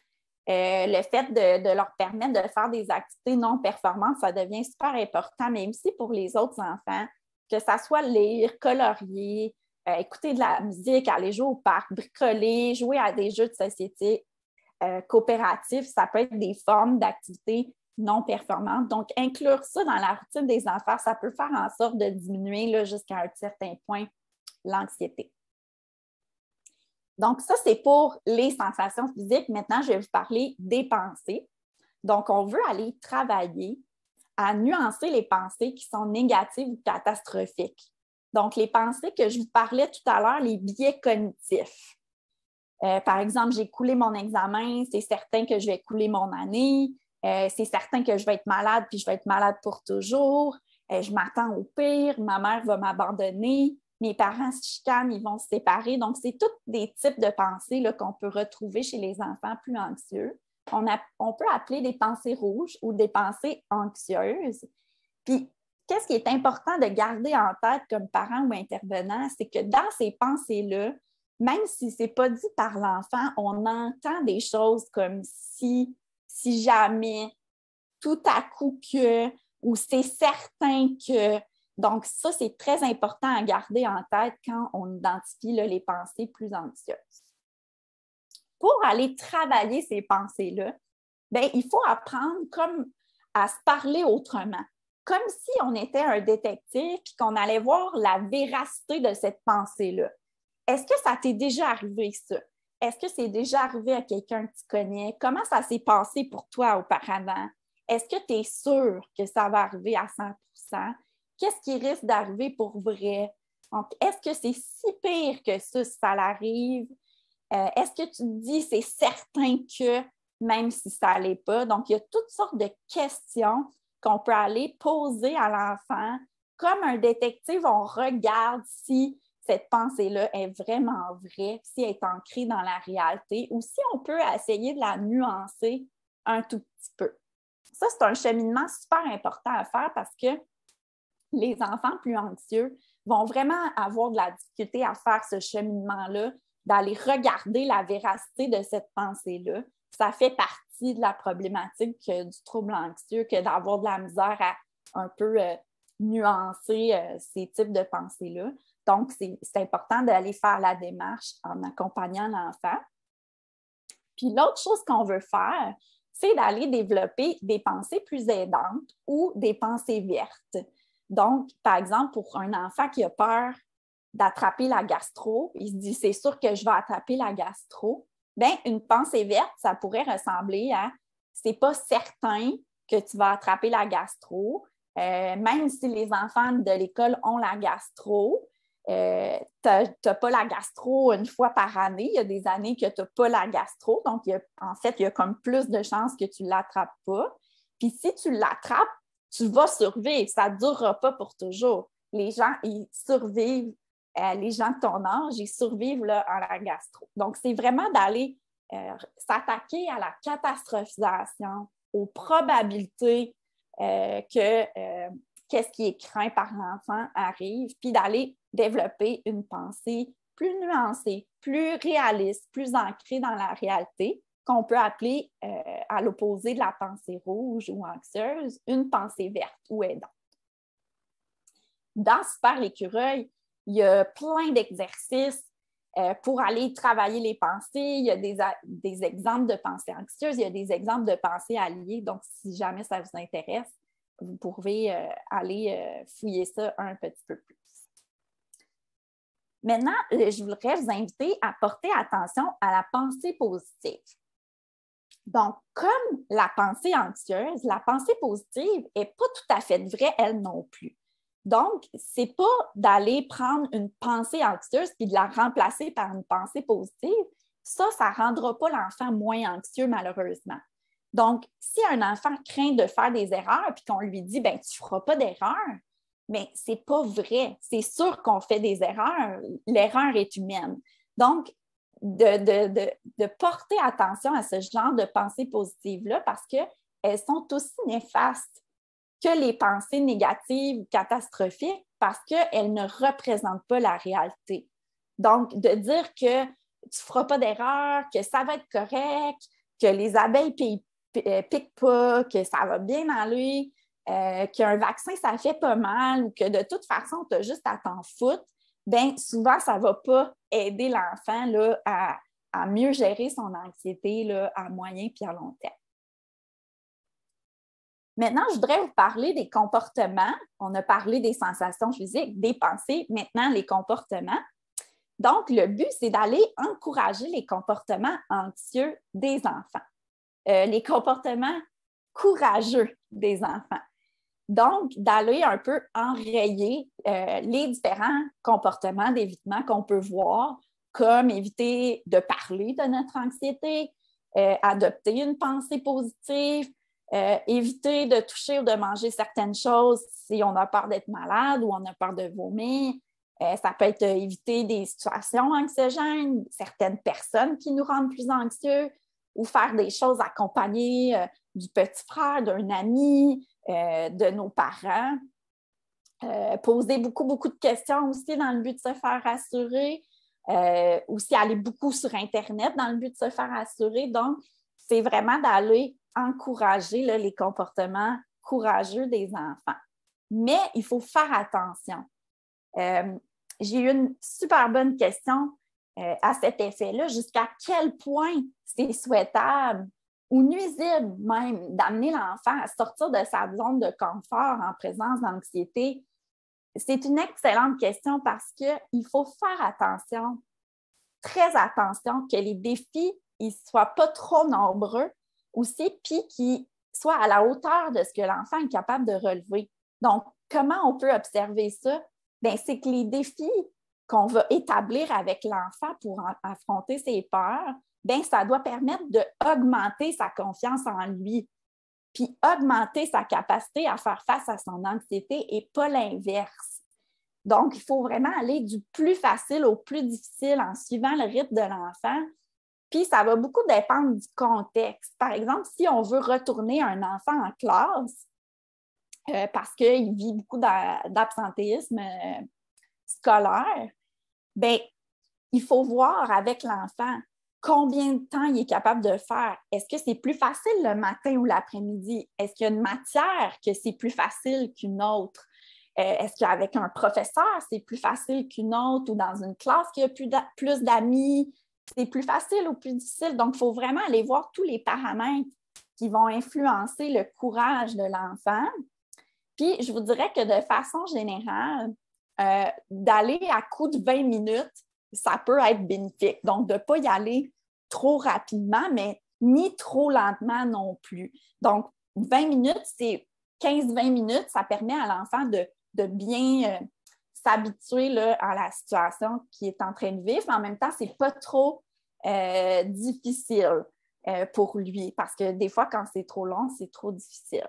le fait de leur permettre de faire des activités non performantes, ça devient super important, mais aussi pour les autres enfants, que ça soit lire, colorier, écouter de la musique, aller jouer au parc, bricoler, jouer à des jeux de société coopératifs, ça peut être des formes d'activités non performantes. Donc, inclure ça dans la routine des enfants, ça peut faire en sorte de diminuer là, jusqu'à un certain point l'anxiété. Donc, ça, c'est pour les sensations physiques. Maintenant, je vais vous parler des pensées. Donc, on veut aller travailler à nuancer les pensées qui sont négatives ou catastrophiques. Donc, les pensées que je vous parlais tout à l'heure, les biais cognitifs. Par exemple, j'ai coulé mon examen, c'est certain que je vais couler mon année, c'est certain que je vais être malade, puis je vais être malade pour toujours, je m'attends au pire, ma mère va m'abandonner, mes parents se chicanent, ils vont se séparer. Donc, c'est tous des types de pensées là, qu'on peut retrouver chez les enfants plus anxieux. On peut appeler des pensées rouges ou des pensées anxieuses. Puis, qu'est-ce qui est important de garder en tête comme parent ou intervenant, c'est que dans ces pensées-là, même si ce n'est pas dit par l'enfant, on entend des choses comme si jamais, tout à coup que, ou c'est certain que. Donc, ça, c'est très important à garder en tête quand on identifie là, les pensées plus anxieuses. Pour aller travailler ces pensées-là, bien, il faut apprendre comme à se parler autrement. Comme si on était un détective et qu'on allait voir la véracité de cette pensée-là. Est-ce que ça t'est déjà arrivé, ça? Est-ce que c'est déjà arrivé à quelqu'un que tu connais? Comment ça s'est passé pour toi auparavant? Est-ce que tu es sûr que ça va arriver à 100%? Qu'est-ce qui risque d'arriver pour vrai? Donc, est-ce que c'est si pire que ça l'arrive? Est-ce que tu te dis c'est certain que, même si ça n'allait pas? Donc, il y a toutes sortes de questions qu'on peut aller poser à l'enfant. Comme un détective, on regarde si cette pensée-là est vraiment vraie, si elle est ancrée dans la réalité, ou si on peut essayer de la nuancer un tout petit peu. Ça, c'est un cheminement super important à faire parce que les enfants plus anxieux vont vraiment avoir de la difficulté à faire ce cheminement-là, d'aller regarder la véracité de cette pensée-là. Ça fait partie de la problématique du trouble anxieux que d'avoir de la misère à un peu nuancer ces types de pensées-là. Donc, c'est important d'aller faire la démarche en accompagnant l'enfant. Puis l'autre chose qu'on veut faire, c'est d'aller développer des pensées plus aidantes ou des pensées vertes. Donc, par exemple, pour un enfant qui a peur d'attraper la gastro, il se dit « c'est sûr que je vais attraper la gastro », bien, une pensée verte, ça pourrait ressembler à « c'est pas certain que tu vas attraper la gastro », même si les enfants de l'école ont la gastro, tu n'as pas la gastro une fois par année. Il y a des années que tu n'as pas la gastro. Donc, en fait, il y a comme plus de chances que tu ne l'attrapes pas. Puis, si tu l'attrapes, tu vas survivre. Ça ne durera pas pour toujours. Les gens, ils survivent. Les gens de ton âge, ils survivent là, à la gastro. Donc, c'est vraiment d'aller s'attaquer à la catastrophisation, aux probabilités qu'est-ce qui est craint par l'enfant arrive, puis d'aller développer une pensée plus nuancée, plus réaliste, plus ancrée dans la réalité, qu'on peut appeler, à l'opposé de la pensée rouge ou anxieuse, une pensée verte ou aidante. Dans Super l'écureuil, il y a plein d'exercices pour aller travailler les pensées. Il y a des exemples de pensées anxieuses, il y a des exemples de pensées alliées. Donc, si jamais ça vous intéresse, vous pourrez aller fouiller ça un petit peu plus. Maintenant, je voudrais vous inviter à porter attention à la pensée positive. Donc, comme la pensée anxieuse, la pensée positive n'est pas tout à fait vraie, elle non plus. Donc, ce n'est pas d'aller prendre une pensée anxieuse et de la remplacer par une pensée positive. Ça ne rendra pas l'enfant moins anxieux, malheureusement. Donc, si un enfant craint de faire des erreurs puis qu'on lui dit « ben tu ne feras pas d'erreur », mais ce n'est pas vrai. C'est sûr qu'on fait des erreurs. L'erreur est humaine. Donc, de porter attention à ce genre de pensées positives-là parce qu'elles sont aussi néfastes que les pensées négatives, catastrophiques, parce qu'elles ne représentent pas la réalité. Donc, de dire que tu ne feras pas d'erreur, que ça va être correct, que les abeilles ne piquent pas, que ça va bien aller, qu'un vaccin, ça fait pas mal ou que de toute façon, tu as juste à t'en foutre, bien, souvent, ça ne va pas aider l'enfant là, à mieux gérer son anxiété là, à moyen puis à long terme. Maintenant, je voudrais vous parler des comportements. On a parlé des sensations physiques, des pensées, maintenant les comportements. Donc, le but, c'est d'aller encourager les comportements anxieux des enfants, les comportements courageux des enfants. Donc, d'aller un peu enrayer les différents comportements d'évitement qu'on peut voir, comme éviter de parler de notre anxiété, adopter une pensée positive, éviter de toucher ou de manger certaines choses si on a peur d'être malade ou on a peur de vomir. Ça peut être éviter des situations anxiogènes, certaines personnes qui nous rendent plus anxieux ou faire des choses accompagnées du petit frère, d'un ami, de nos parents. Poser beaucoup de questions aussi dans le but de se faire rassurer. Aussi aller beaucoup sur Internet dans le but de se faire rassurer. Donc, c'est vraiment d'aller encourager là, les comportements courageux des enfants. Mais il faut faire attention. J'ai eu une super bonne question à cet effet-là. Jusqu'à quel point c'est souhaitable ou nuisible même d'amener l'enfant à sortir de sa zone de confort en présence d'anxiété? C'est une excellente question parce qu'il faut faire attention, très attention, que les défis ne soient pas trop nombreux aussi, puis qu'ils soient à la hauteur de ce que l'enfant est capable de relever. Donc, comment on peut observer ça? Bien, c'est que les défis qu'on va établir avec l'enfant pour affronter ses peurs, bien, ça doit permettre d'augmenter sa confiance en lui, puis augmenter sa capacité à faire face à son anxiété et pas l'inverse. Donc, il faut vraiment aller du plus facile au plus difficile en suivant le rythme de l'enfant. Puis, ça va beaucoup dépendre du contexte. Par exemple, si on veut retourner un enfant en classe parce qu'il vit beaucoup d'absentéisme scolaire, bien, il faut voir avec l'enfant combien de temps il est capable de faire. Est-ce que c'est plus facile le matin ou l'après-midi? Est-ce qu'il y a une matière que c'est plus facile qu'une autre? Est-ce qu'avec un professeur, c'est plus facile qu'une autre ou dans une classe qui a plus d'amis? C'est plus facile ou plus difficile? Donc, il faut vraiment aller voir tous les paramètres qui vont influencer le courage de l'enfant. Puis, je vous dirais que de façon générale, d'aller à coup de 20 minutes, ça peut être bénéfique. Donc, de ne pas y aller trop rapidement, mais ni trop lentement non plus. Donc, 20 minutes, c'est 15-20 minutes, ça permet à l'enfant de bien s'habituer là, à la situation qu'il est en train de vivre. Mais en même temps, ce n'est pas trop difficile pour lui parce que des fois, quand c'est trop long, c'est trop difficile.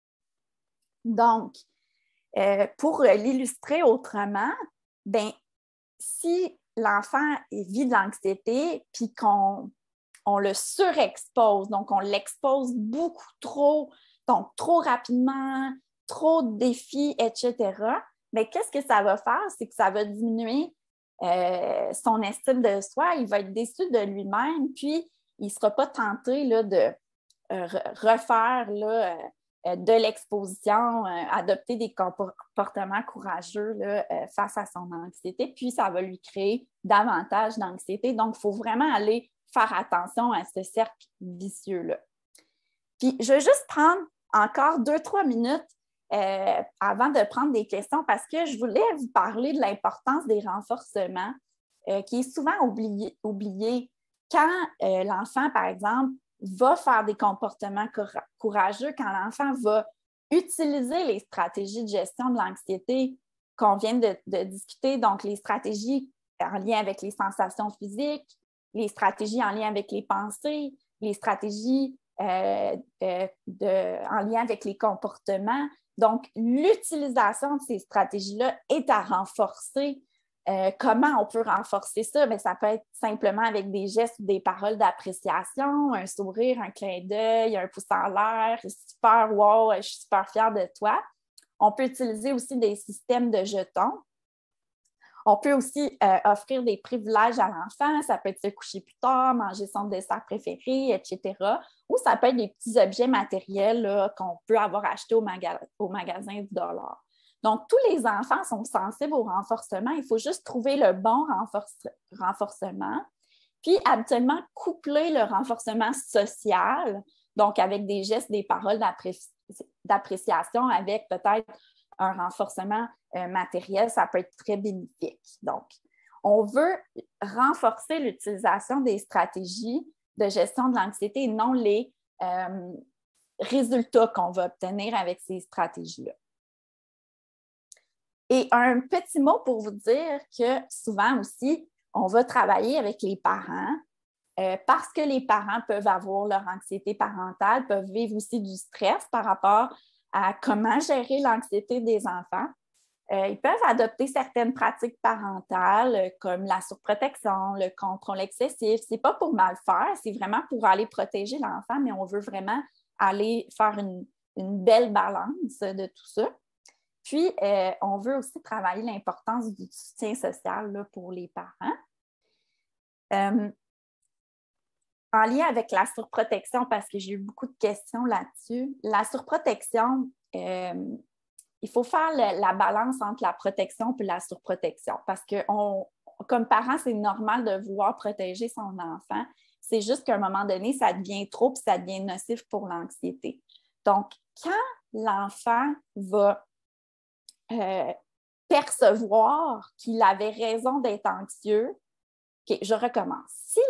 Donc, pour l'illustrer autrement, bien, si l'enfant vit de l'anxiété puis qu'on le surexpose, donc on l'expose beaucoup trop, donc trop rapidement, trop de défis, etc., bien, qu'est-ce que ça va faire? C'est que ça va diminuer son estime de soi, il va être déçu de lui-même, puis il ne sera pas tenté là, de refaire là, de l'exposition, adopter des comportements courageux là, face à son anxiété, puis ça va lui créer davantage d'anxiété. Donc, il faut vraiment aller faire attention à ce cercle vicieux-là. Puis, je vais juste prendre encore 2-3 minutes avant de prendre des questions parce que je voulais vous parler de l'importance des renforcements qui est souvent oublié quand l'enfant, par exemple, va faire des comportements courageux, quand l'enfant va utiliser les stratégies de gestion de l'anxiété qu'on vient de discuter, donc les stratégies en lien avec les sensations physiques, les stratégies en lien avec les pensées, les stratégies en lien avec les comportements. Donc, l'utilisation de ces stratégies-là est à renforcer Comment on peut renforcer ça? Bien, ça peut être simplement avec des gestes ou des paroles d'appréciation, un sourire, un clin d'œil, un pouce en l'air, super, wow, je suis super fière de toi. On peut utiliser aussi des systèmes de jetons. On peut aussi offrir des privilèges à l'enfant. Ça peut être se coucher plus tard, manger son dessert préféré, etc. Ou ça peut être des petits objets matériels là, qu'on peut avoir achetés au magasin du dollar. Donc, tous les enfants sont sensibles au renforcement. Il faut juste trouver le bon renforcement. Puis, habituellement, coupler le renforcement social, donc avec des gestes, des paroles d'appréciation, avec peut-être un renforcement matériel, ça peut être très bénéfique. Donc, on veut renforcer l'utilisation des stratégies de gestion de l'anxiété et non les résultats qu'on va obtenir avec ces stratégies-là. Et un petit mot pour vous dire que souvent aussi, on va travailler avec les parents parce que les parents peuvent avoir leur anxiété parentale, peuvent vivre aussi du stress par rapport à comment gérer l'anxiété des enfants. Ils peuvent adopter certaines pratiques parentales comme la surprotection, le contrôle excessif. Ce n'est pas pour mal faire, c'est vraiment pour aller protéger l'enfant, mais on veut vraiment aller faire une belle balance de tout ça. Puis, on veut aussi travailler l'importance du soutien social là, pour les parents. En lien avec la surprotection, parce que j'ai eu beaucoup de questions là-dessus, la surprotection, il faut faire la balance entre la protection et la surprotection parce que comme parent, c'est normal de vouloir protéger son enfant. C'est juste qu'à un moment donné, ça devient trop et ça devient nocif pour l'anxiété. Donc, quand l'enfant va percevoir qu'il avait raison d'être anxieux, OK, je recommence. Si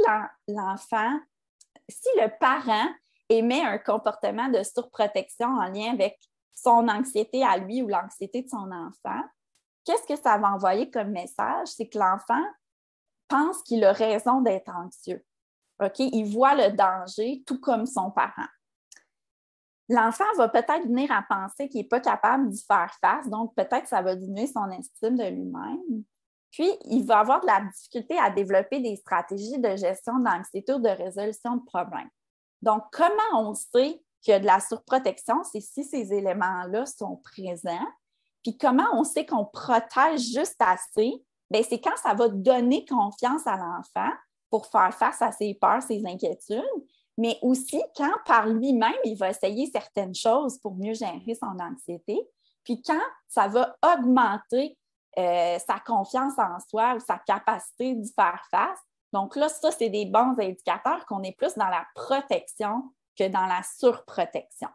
le parent émet un comportement de surprotection en lien avec son anxiété à lui ou l'anxiété de son enfant, qu'est-ce que ça va envoyer comme message? C'est que l'enfant pense qu'il a raison d'être anxieux. OK? Il voit le danger tout comme son parent. L'enfant va peut-être venir à penser qu'il n'est pas capable d'y faire face, donc peut-être que ça va diminuer son estime de lui-même. Puis, il va avoir de la difficulté à développer des stratégies de gestion d'anxiété ou de résolution de problèmes. Donc, comment on sait qu'il y a de la surprotection? C'est si ces éléments-là sont présents. Puis, comment on sait qu'on protège juste assez? Bien, c'est quand ça va donner confiance à l'enfant pour faire face à ses peurs, ses inquiétudes, mais aussi quand par lui-même, il va essayer certaines choses pour mieux gérer son anxiété, puis quand ça va augmenter sa confiance en soi ou sa capacité d'y faire face. Donc là, ça, c'est des bons indicateurs qu'on est plus dans la protection que dans la surprotection.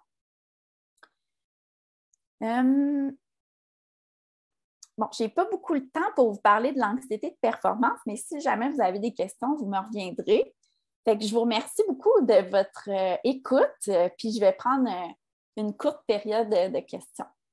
Bon, je n'ai pas beaucoup le temps pour vous parler de l'anxiété de performance, mais si jamais vous avez des questions, vous me reviendrez. Fait que je vous remercie beaucoup de votre écoute, puis je vais prendre une courte période de questions.